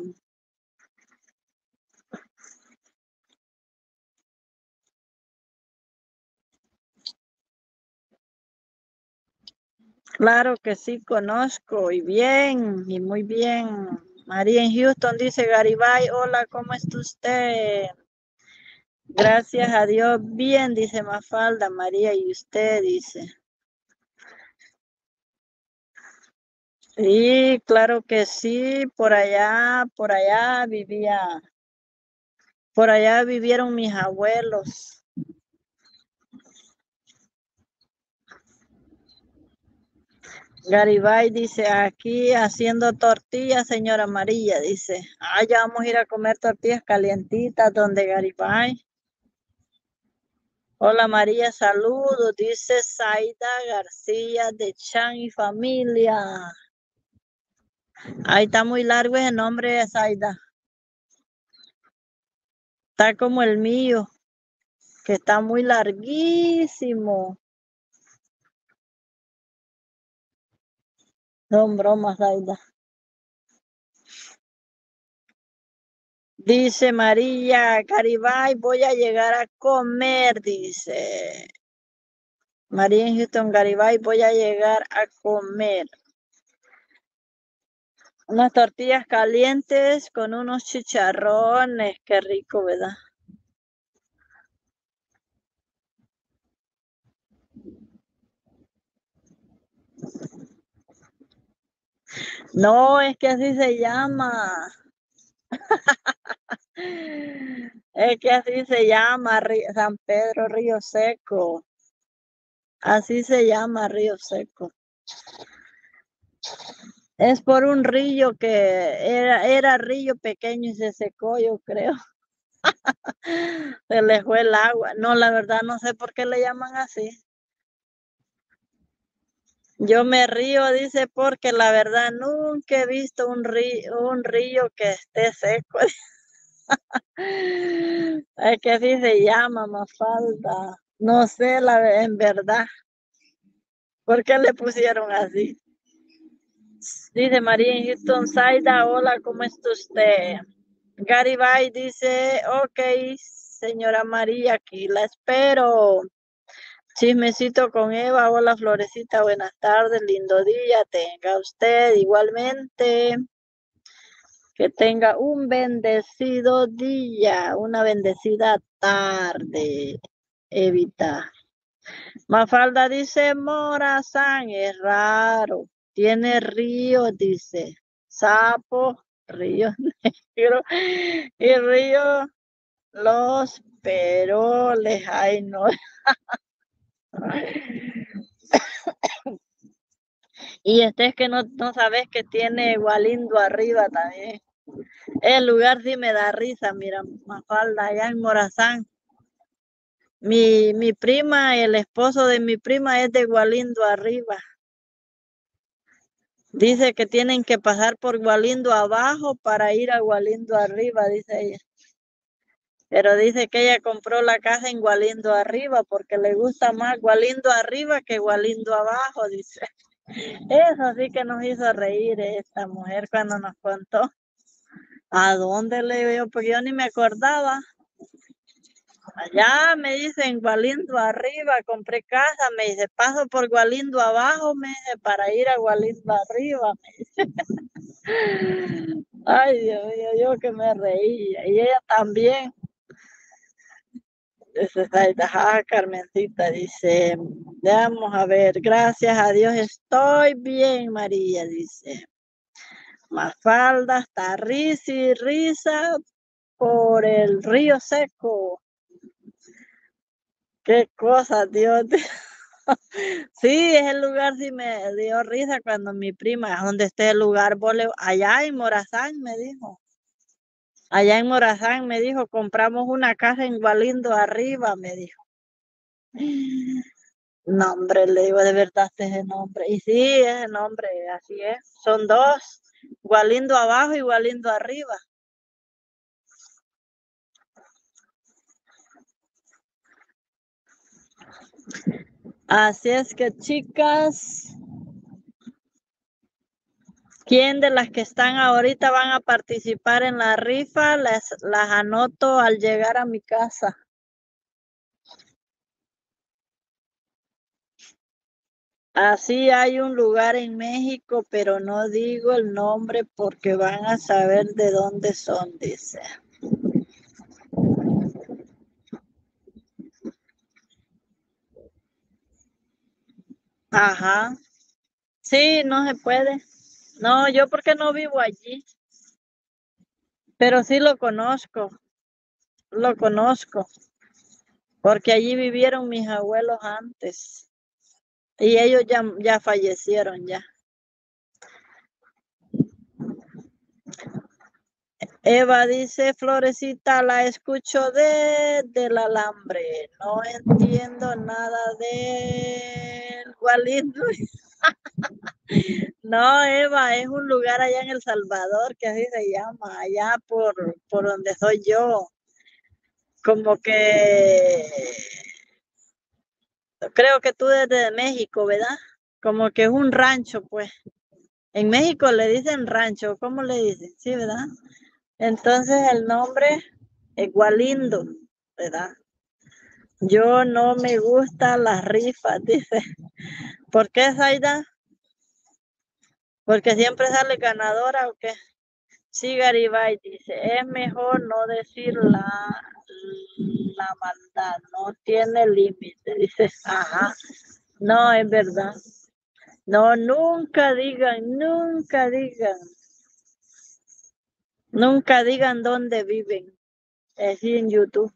Claro que sí, conozco y bien, y muy bien. María en Houston dice, Garibay, hola, ¿cómo está usted? Gracias a Dios, bien, dice Mafalda, María, y usted dice. Sí, claro que sí, por allá por allá vivieron mis abuelos. Garibay dice, aquí haciendo tortillas, señora María, dice. Ah, ya vamos a ir a comer tortillas calientitas donde Garibay. Hola María, saludos, dice Zaida García de Chan y familia. Ahí está muy largo ese nombre, Zaida. Está como el mío, que está muy larguísimo. Son bromas, Zaida. Dice María, Garibay, voy a llegar a comer, dice. María en Houston, Garibay, voy a llegar a comer. Unas tortillas calientes con unos chicharrones, qué rico, ¿verdad? No, es que así se llama. Es que así se llama San Pedro Río Seco. Así se llama Río Seco. Es por un río que era río pequeño y se secó, yo creo. Se le fue el agua. No, la verdad no sé por qué le llaman así. Yo me río, dice, porque la verdad nunca he visto un río que esté seco. Es que así se llama, Mafalda. No sé en verdad por qué le pusieron así. Dice María en Houston, Zaida, hola, ¿cómo está usted? Garibay dice, ok, señora María, aquí la espero. Chismecito con Eva, hola Florecita, buenas tardes, lindo día, tenga usted igualmente, que tenga un bendecido día, una bendecida tarde, Evita. Mafalda dice, Morazán, es raro, tiene río, dice, sapo, río negro y río los peroles, ay no. Y este es que no sabes que tiene Gualindo arriba también. El lugar sí me da risa, mira, Mafalda, allá en Morazán. Mi prima, el esposo de mi prima es de Gualindo arriba. Dice que tienen que pasar por Gualindo abajo para ir a Gualindo arriba, dice ella. Pero dice que ella compró la casa en Gualindo arriba porque le gusta más Gualindo arriba que Gualindo abajo, dice. Eso sí que nos hizo reír esta mujer cuando nos contó. ¿A dónde le veo? Porque yo ni me acordaba. Allá me dicen Gualindo arriba, compré casa, me dice, paso por Gualindo abajo, me dice, para ir a Gualindo arriba. Ay, Dios mío, yo que me reía. Y ella también. Carmencita dice, vamos a ver, gracias a Dios estoy bien, María, dice. Mafalda está risa y risa por el río seco. Qué cosa, Dios. Sí, es el lugar, sí me dio risa cuando mi prima, ¿dónde esté el lugar? Allá en Morazán, me dijo. Allá en Morazán, me dijo, compramos una casa en Gualindo arriba, me dijo. Nombre, le digo, de verdad ese nombre. Y sí, ese nombre, así es. Son dos, Gualindo abajo y Gualindo arriba. Así es que, chicas, ¿quién de las que están ahorita van a participar en la rifa? Las anoto al llegar a mi casa. Así hay un lugar en México, pero no digo el nombre porque van a saber de dónde son, dice. Ajá. Sí, no se puede. No, yo porque no vivo allí, pero sí lo conozco, porque allí vivieron mis abuelos antes y ellos ya fallecieron ya. Eva dice, Florecita, la escucho del alambre. No entiendo nada del Gualindo. No, Eva, es un lugar allá en El Salvador que así se llama, allá por donde soy yo. Como que creo que tú desde México, ¿verdad? Como que es un rancho, pues. En México le dicen rancho, ¿cómo le dicen? Sí, ¿verdad? Entonces el nombre es Gualindo, ¿verdad? Yo no me gustan las rifas, dice. ¿Por qué, Zaida? ¿Porque siempre sale ganadora o qué? Sí, Garibay dice, es mejor no decir la maldad, no tiene límite, dice, ajá, no, es verdad. No, nunca digan dónde viven, así en YouTube.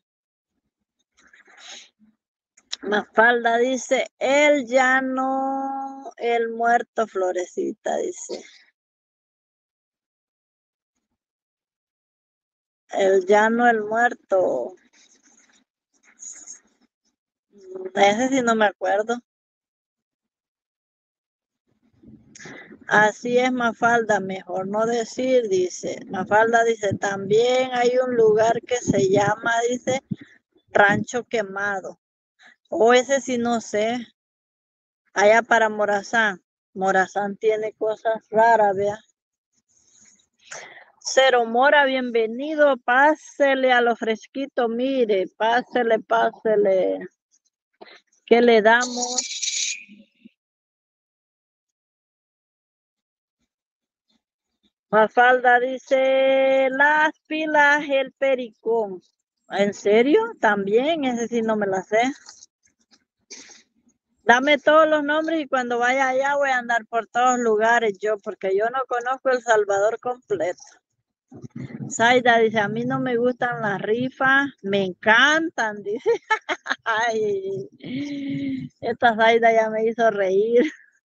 Mafalda dice, él ya no, el muerto Florecita, dice. El llano, el muerto. Ese sí no me acuerdo. Así es, Mafalda, mejor no decir, dice. Mafalda dice, también hay un lugar que se llama, dice, Rancho Quemado. O ese sí no sé. Allá para Morazán. Morazán tiene cosas raras, vea. Cero Mora, bienvenido. Pásele a lo fresquito, mire, pásele. ¿Qué le damos? Mafalda dice, las pilas, el pericón. ¿En serio? También, ese sí no me la sé. Dame todos los nombres y cuando vaya allá voy a andar por todos lugares yo, porque yo no conozco El Salvador completo. Zaida dice, a mí no me gustan las rifas, me encantan, dice. Ay, esta Zaida ya me hizo reír.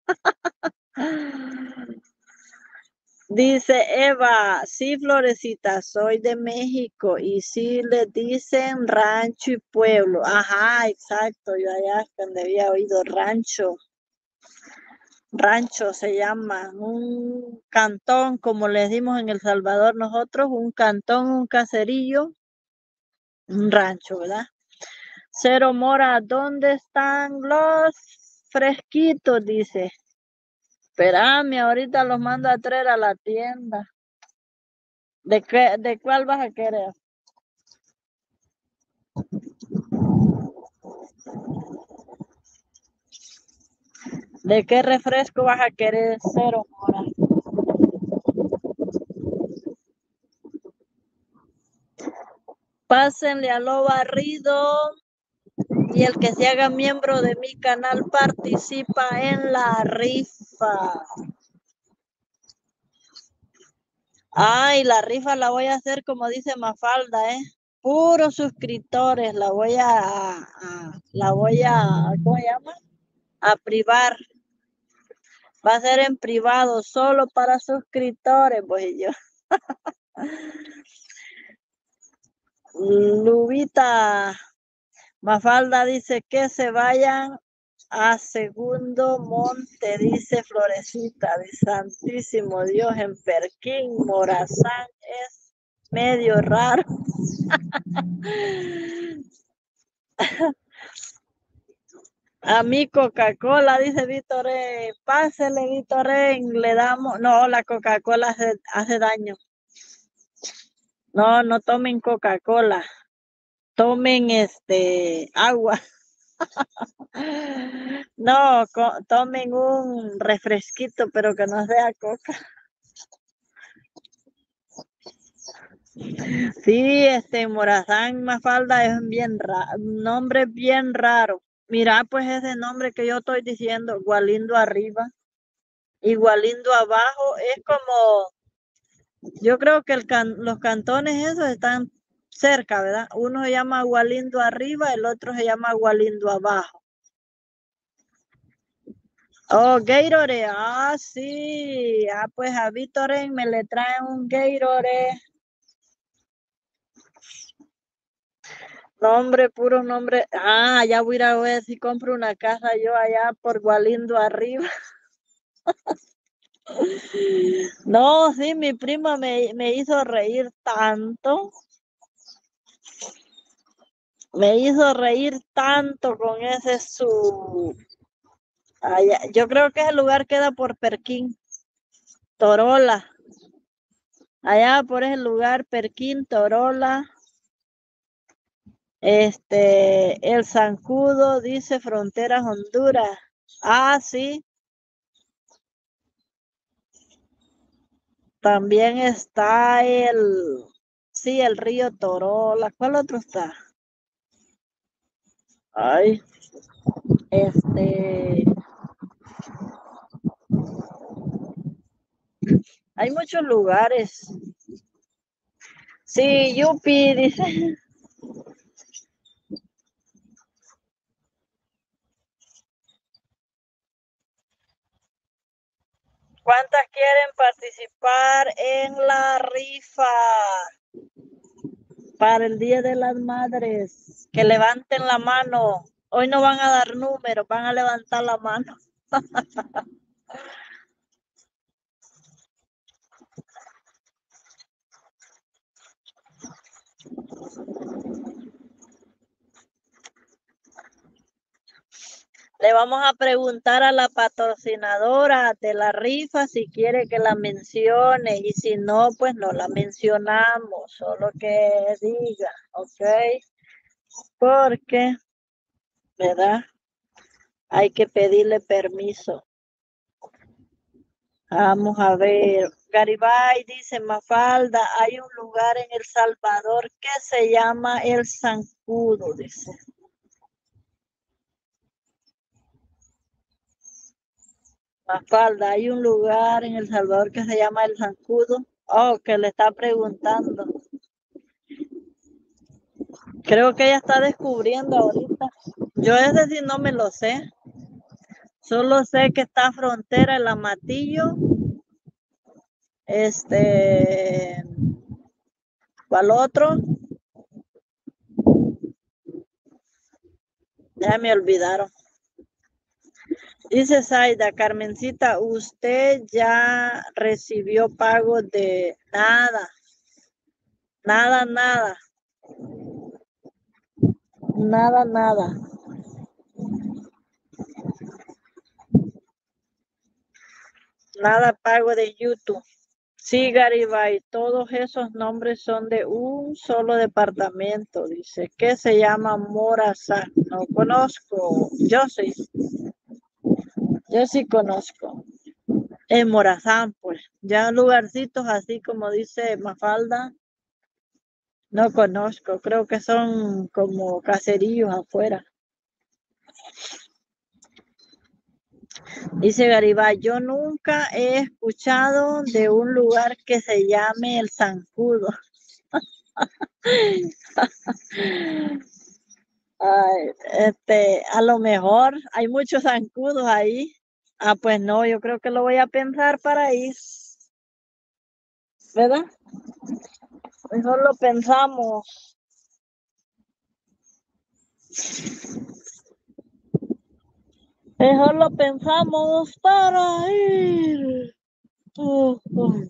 Dice Eva, sí, Florecita, soy de México y sí le dicen rancho y pueblo. Ajá, exacto, yo allá donde había oído rancho. Rancho se llama, un cantón, como le decimos en El Salvador nosotros, un cantón, un caserillo, un rancho, ¿verdad? Cero Mora, ¿dónde están los fresquitos? Dice. Espérame, ahorita los mando a traer a la tienda. ¿De cuál vas a querer? ¿De qué refresco vas a querer, Cero Mora? Pásenle a lo barrido y el que se haga miembro de mi canal participa en la rifa. Ay, la rifa la voy a hacer como dice Mafalda, ¿eh? Puros suscriptores, ¿cómo se llama? A privar. Va a ser en privado, solo para suscriptores, pues yo. Lubita Mafalda dice que se vayan a Segundo Monte, dice Florecita, de Santísimo Dios, en Perquín, Morazán, es medio raro. A mí Coca-Cola, dice Víctor, pásele Víctor, le damos, no, la Coca-Cola hace daño. No, no tomen Coca-Cola, tomen agua. No, tomen un refresquito, pero que no sea coca. Sí, Morazán Mafalda es un nombre bien raro. Mira, pues ese nombre que yo estoy diciendo, Gualindo arriba y Gualindo abajo, es como, yo creo que los cantones esos están cerca, ¿verdad? Uno se llama Gualindo arriba, el otro se llama Gualindo abajo. Oh, Gatorade, sí, pues a Víctor me le traen un Gatorade. Nombre, puro nombre. Ya voy a ir a ver si compro una casa yo allá por Gualindo arriba. No, sí, mi prima me hizo reír tanto. Me hizo reír tanto con ese su... Allá, yo creo que ese lugar queda por Perquín, Torola. Allá por ese lugar, Perquín, Torola. El Zancudo dice Fronteras Honduras. Sí. También está sí, el río Torola. ¿Cuál otro está? Ay, hay muchos lugares. Sí, Yupi, dice. ¿Cuántas quieren participar en la rifa para el Día de las Madres? Que levanten la mano. Hoy no van a dar números, van a levantar la mano. Le vamos a preguntar a la patrocinadora de la rifa si quiere que la mencione y si no, pues no la mencionamos, solo que diga, ¿ok? Porque, ¿verdad? Hay que pedirle permiso. Vamos a ver. Garibay dice, Mafalda, hay un lugar en El Salvador que se llama El Zancudo, dice. Mafalda, hay un lugar en El Salvador que se llama El Zancudo. Oh, que le está preguntando. Creo que ella está descubriendo ahorita. Yo ese sí no me lo sé. Solo sé que está frontera el Amatillo. ¿Cuál otro? Ya me olvidaron. Dice Zaida, Carmencita, usted ya recibió pago de nada, nada, nada, nada, nada, nada pago de YouTube. Sí, Garibay, todos esos nombres son de un solo departamento, dice, que se llama Morazán. No conozco, yo sí conozco. En Morazán, pues, ya lugarcitos así como dice Mafalda, no conozco, creo que son como caseríos afuera. Dice Garibay, yo nunca he escuchado de un lugar que se llame El Zancudo. Ay, a lo mejor hay muchos zancudos ahí. Pues no, yo creo que lo voy a pensar para ir, ¿verdad? Mejor lo pensamos. Mejor lo pensamos para ir. Uh, uh.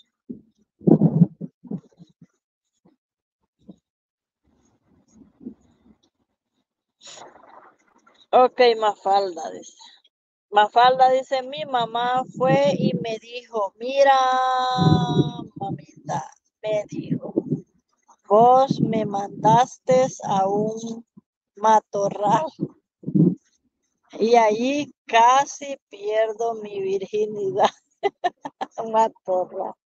Ok, Mafalda dice. Mafalda dice, mi mamá fue y me dijo, mira, mamita, me dijo, vos me mandaste a un matorral. Y allí casi pierdo mi virginidad. Matorra.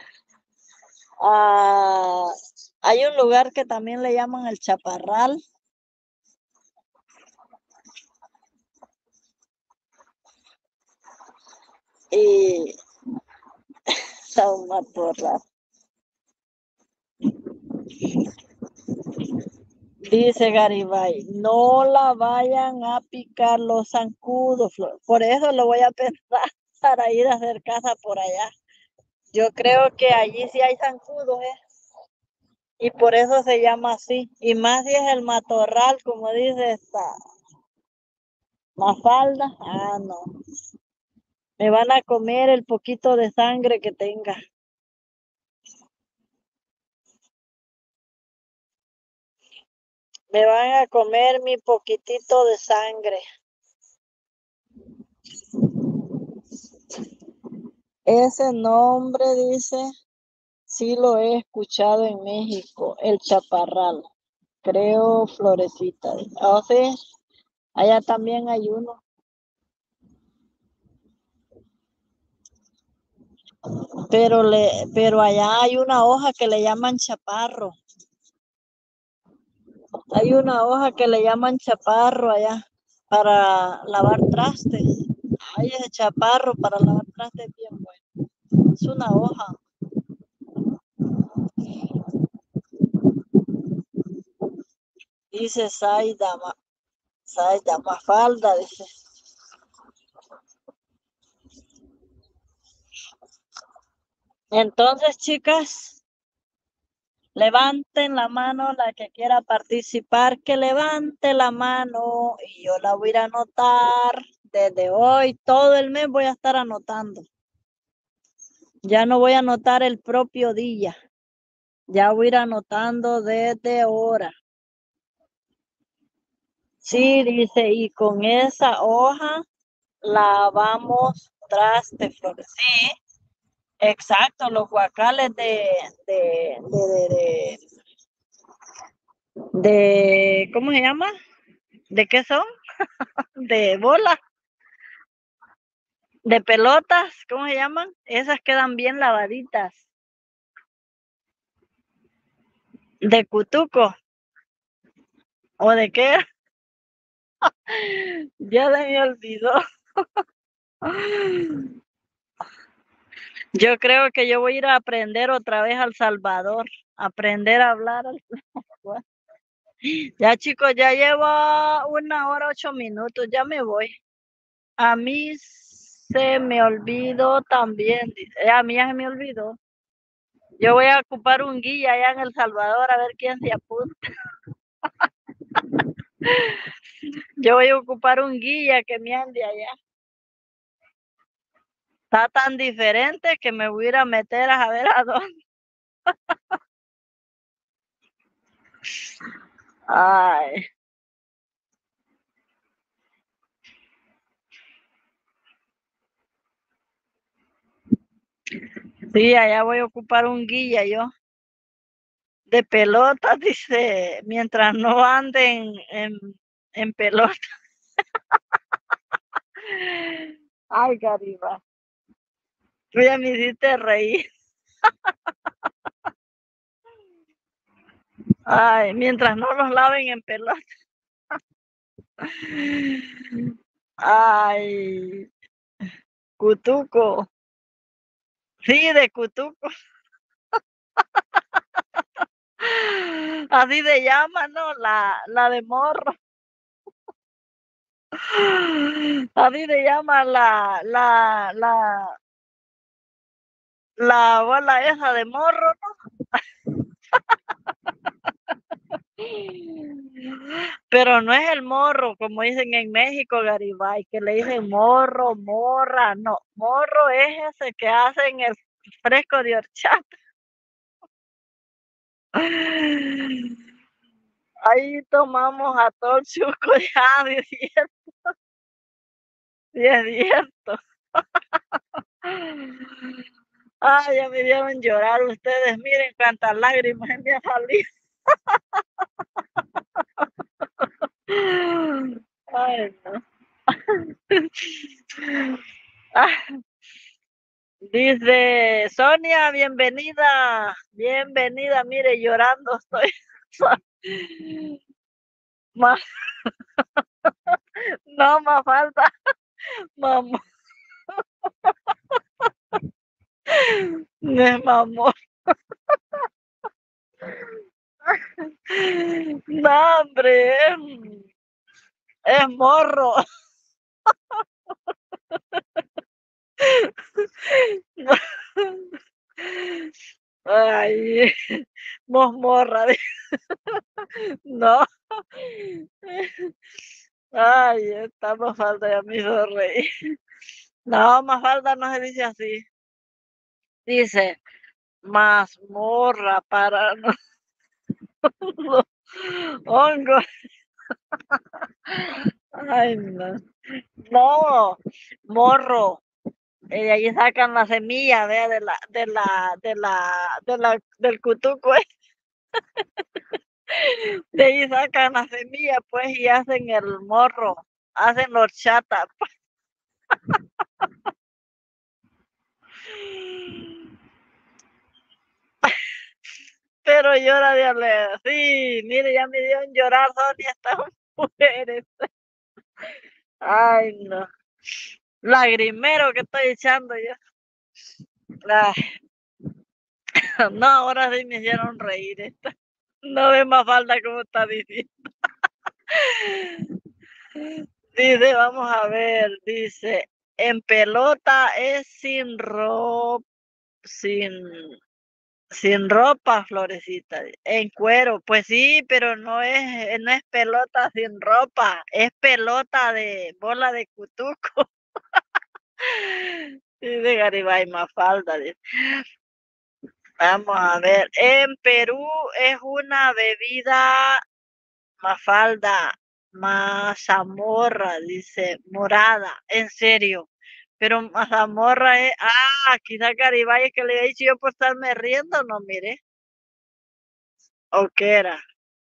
Ah, hay un lugar que también le llaman el Chaparral. Y San Matorral. Dice Garibay, no la vayan a picar los zancudos, Flor. Por eso lo voy a pensar para ir a hacer casa por allá. Yo creo que allí sí hay zancudos, ¿eh? Y por eso se llama así. Y más si es el matorral, como dice esta Mafalda. Ah, no. Me van a comer el poquito de sangre que tenga. Me van a comer mi poquitito de sangre. Ese nombre dice, sí lo he escuchado en México, el chaparral. Creo Florecita. O sea, allá también hay uno. Pero allá hay una hoja que le llaman chaparro. Hay una hoja que le llaman chaparro allá para lavar trastes. Ay, ese chaparro para lavar trastes es bien bueno. Es una hoja. Dice Zaida Mafalda, dice. Entonces, chicas, levanten la mano la que quiera participar, que levante la mano y yo la voy a ir a anotar. Desde hoy, todo el mes voy a estar anotando. Ya no voy a anotar el propio día. Ya voy a ir anotando desde ahora. Sí, dice, y con esa hoja lavamos traste, Flores. Sí, exacto, los guacales de, de, de, ¿cómo se llama? ¿De qué son? De bolas, de pelotas, ¿cómo se llaman? Esas quedan bien lavaditas. ¿De cutuco? ¿O de qué? Ya se me olvidó. Yo creo que yo voy a ir a aprender otra vez al Salvador, aprender a hablar. Ya chicos, ya llevo 1 hora 8 minutos, ya me voy. A mí se me olvidó también, a mí ya se me olvidó. Yo voy a ocupar un guía allá en El Salvador a ver quién se apunta. Yo voy a ocupar un guía que me ande allá. Está tan diferente que me voy a ir a meter a saber a dónde. Ay, sí, allá voy a ocupar un guía yo. De pelota, dice, mientras no anden en pelota. Ay, Gariba, tú ya me hiciste reír. Ay, mientras no los laven en pelota. Ay, cutuco. Sí, de cutuco. Así se llama, ¿no? La de morro. Así se llama la bola esa de morro, pero no es el morro, como dicen en México, Garibay, que le dicen morro, morra, no, morro es ese que hacen el fresco de horchata. Ahí tomamos a todo el chuco ya, es cierto. Ay, ya me dieron llorar ustedes, miren cuántas lágrimas me han salido. Ay, no. Ah, dice Sonia, bienvenida, bienvenida, mire, llorando estoy. Más, no más falta, mamá, me mamó. No, hombre, es morro. Ay, mosmorra, no. Ay, estamos falta ya me hizo reír. No, más falta no se dice así. Dice, mazmorra para los hongos. Ay, no. No, morro. De ahí sacan la semilla, vea, del cutuco. De ahí sacan la semilla, pues, y hacen el morro. Hacen los chatas. Pero llora de alegría. Sí, mire, ya me dio en llorar, Sonia, estas mujeres. Ay, no. Lagrimero que estoy echando yo. Ay, no, ahora sí me hicieron reír esta. No ve más falta como está diciendo. Dice, vamos a ver, dice, en pelota es sin, sin ropa, Florecita. En cuero, pues sí, pero no es pelota sin ropa, es pelota de bola de cutuco. Dice Garibay Mafalda. Dice. Vamos a ver, en Perú es una bebida Mafalda, mazamorra, dice, morada, en serio. Pero mazamorra es, quizá Garibay es que le he dicho yo por estarme riendo, no, mire, o qué era.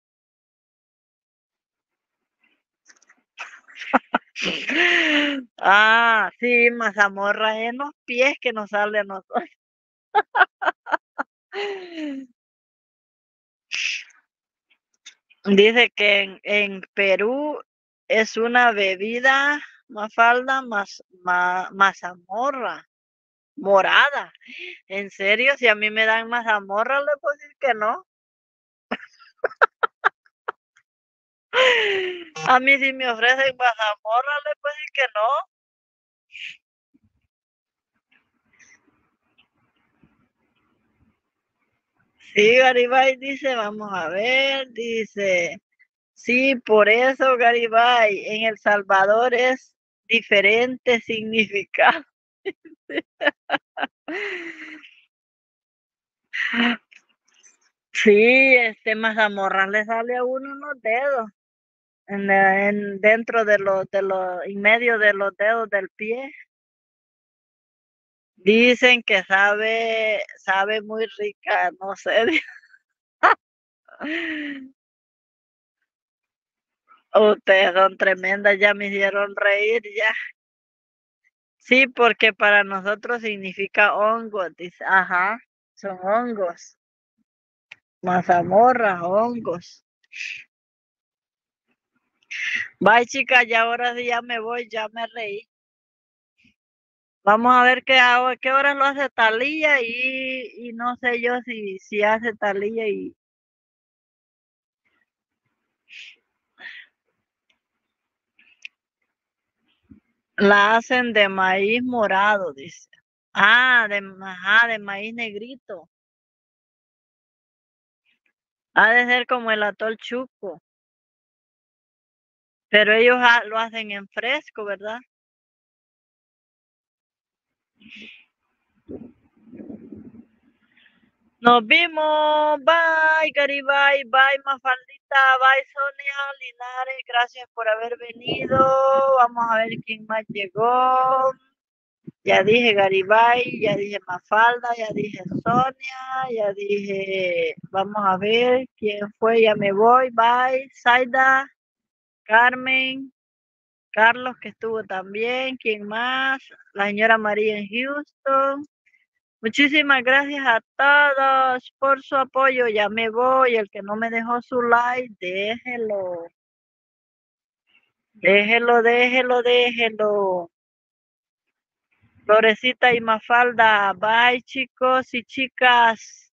Sí, mazamorra en los pies que nos sale a nosotros. Dice que en Perú es una bebida, Mafalda, mazamorra, morada. ¿En serio? Si a mí me dan mazamorra, le puedo decir que no. A mí si me ofrecen mazamorra, le puedo decir que no. Sí, Garibay dice, vamos a ver, dice, sí, por eso Garibay, en El Salvador es diferente significado. Sí, mazamorra le sale a uno unos dedos, dentro en medio de los dedos del pie. Dicen que sabe muy rica, no sé. Ustedes son tremendas, ya me hicieron reír, ya. Sí, porque para nosotros significa hongos, dice, ajá, son hongos, mazamorra, hongos. Bye, chicas, ya ahora sí ya me voy, ya me reí. Vamos a ver qué hago, qué horas lo hace Talía y no sé yo si hace Talía y la hacen de maíz morado, dice. De maíz negrito. Ha de ser como el atol chuco, pero ellos lo hacen en fresco, ¿verdad? Nos vimos, bye, Garibay, bye, Mafaldita, bye, Sonia, Linares, gracias por haber venido. Vamos a ver quién más llegó. Ya dije Garibay, ya dije Mafalda, ya dije Sonia, ya dije, vamos a ver quién fue, ya me voy, bye, Zaida, Carmen, Carlos, que estuvo también. ¿Quién más? La señora María en Houston. Muchísimas gracias a todos por su apoyo. Ya me voy. El que no me dejó su like, déjelo. Déjelo, déjelo, déjelo. Florecita y Mafalda. Bye, chicos y chicas.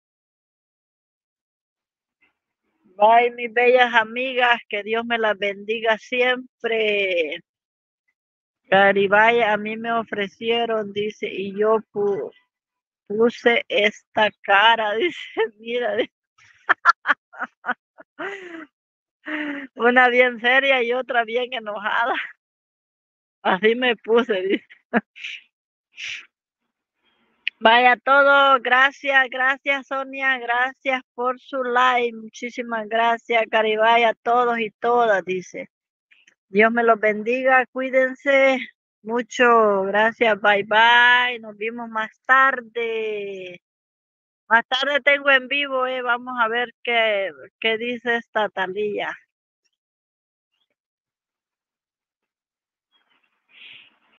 Bye, mis bellas amigas. Que Dios me las bendiga siempre. Garibay, a mí me ofrecieron, dice, y yo puse esta cara, dice, mira, una bien seria y otra bien enojada. Así me puse, dice. Vaya todo, gracias, gracias Sonia, gracias por su like, muchísimas gracias, Garibay, a todos y todas, dice. Dios me los bendiga, cuídense mucho, gracias, bye bye, nos vemos más tarde. Más tarde tengo en vivo, vamos a ver qué dice esta Talía.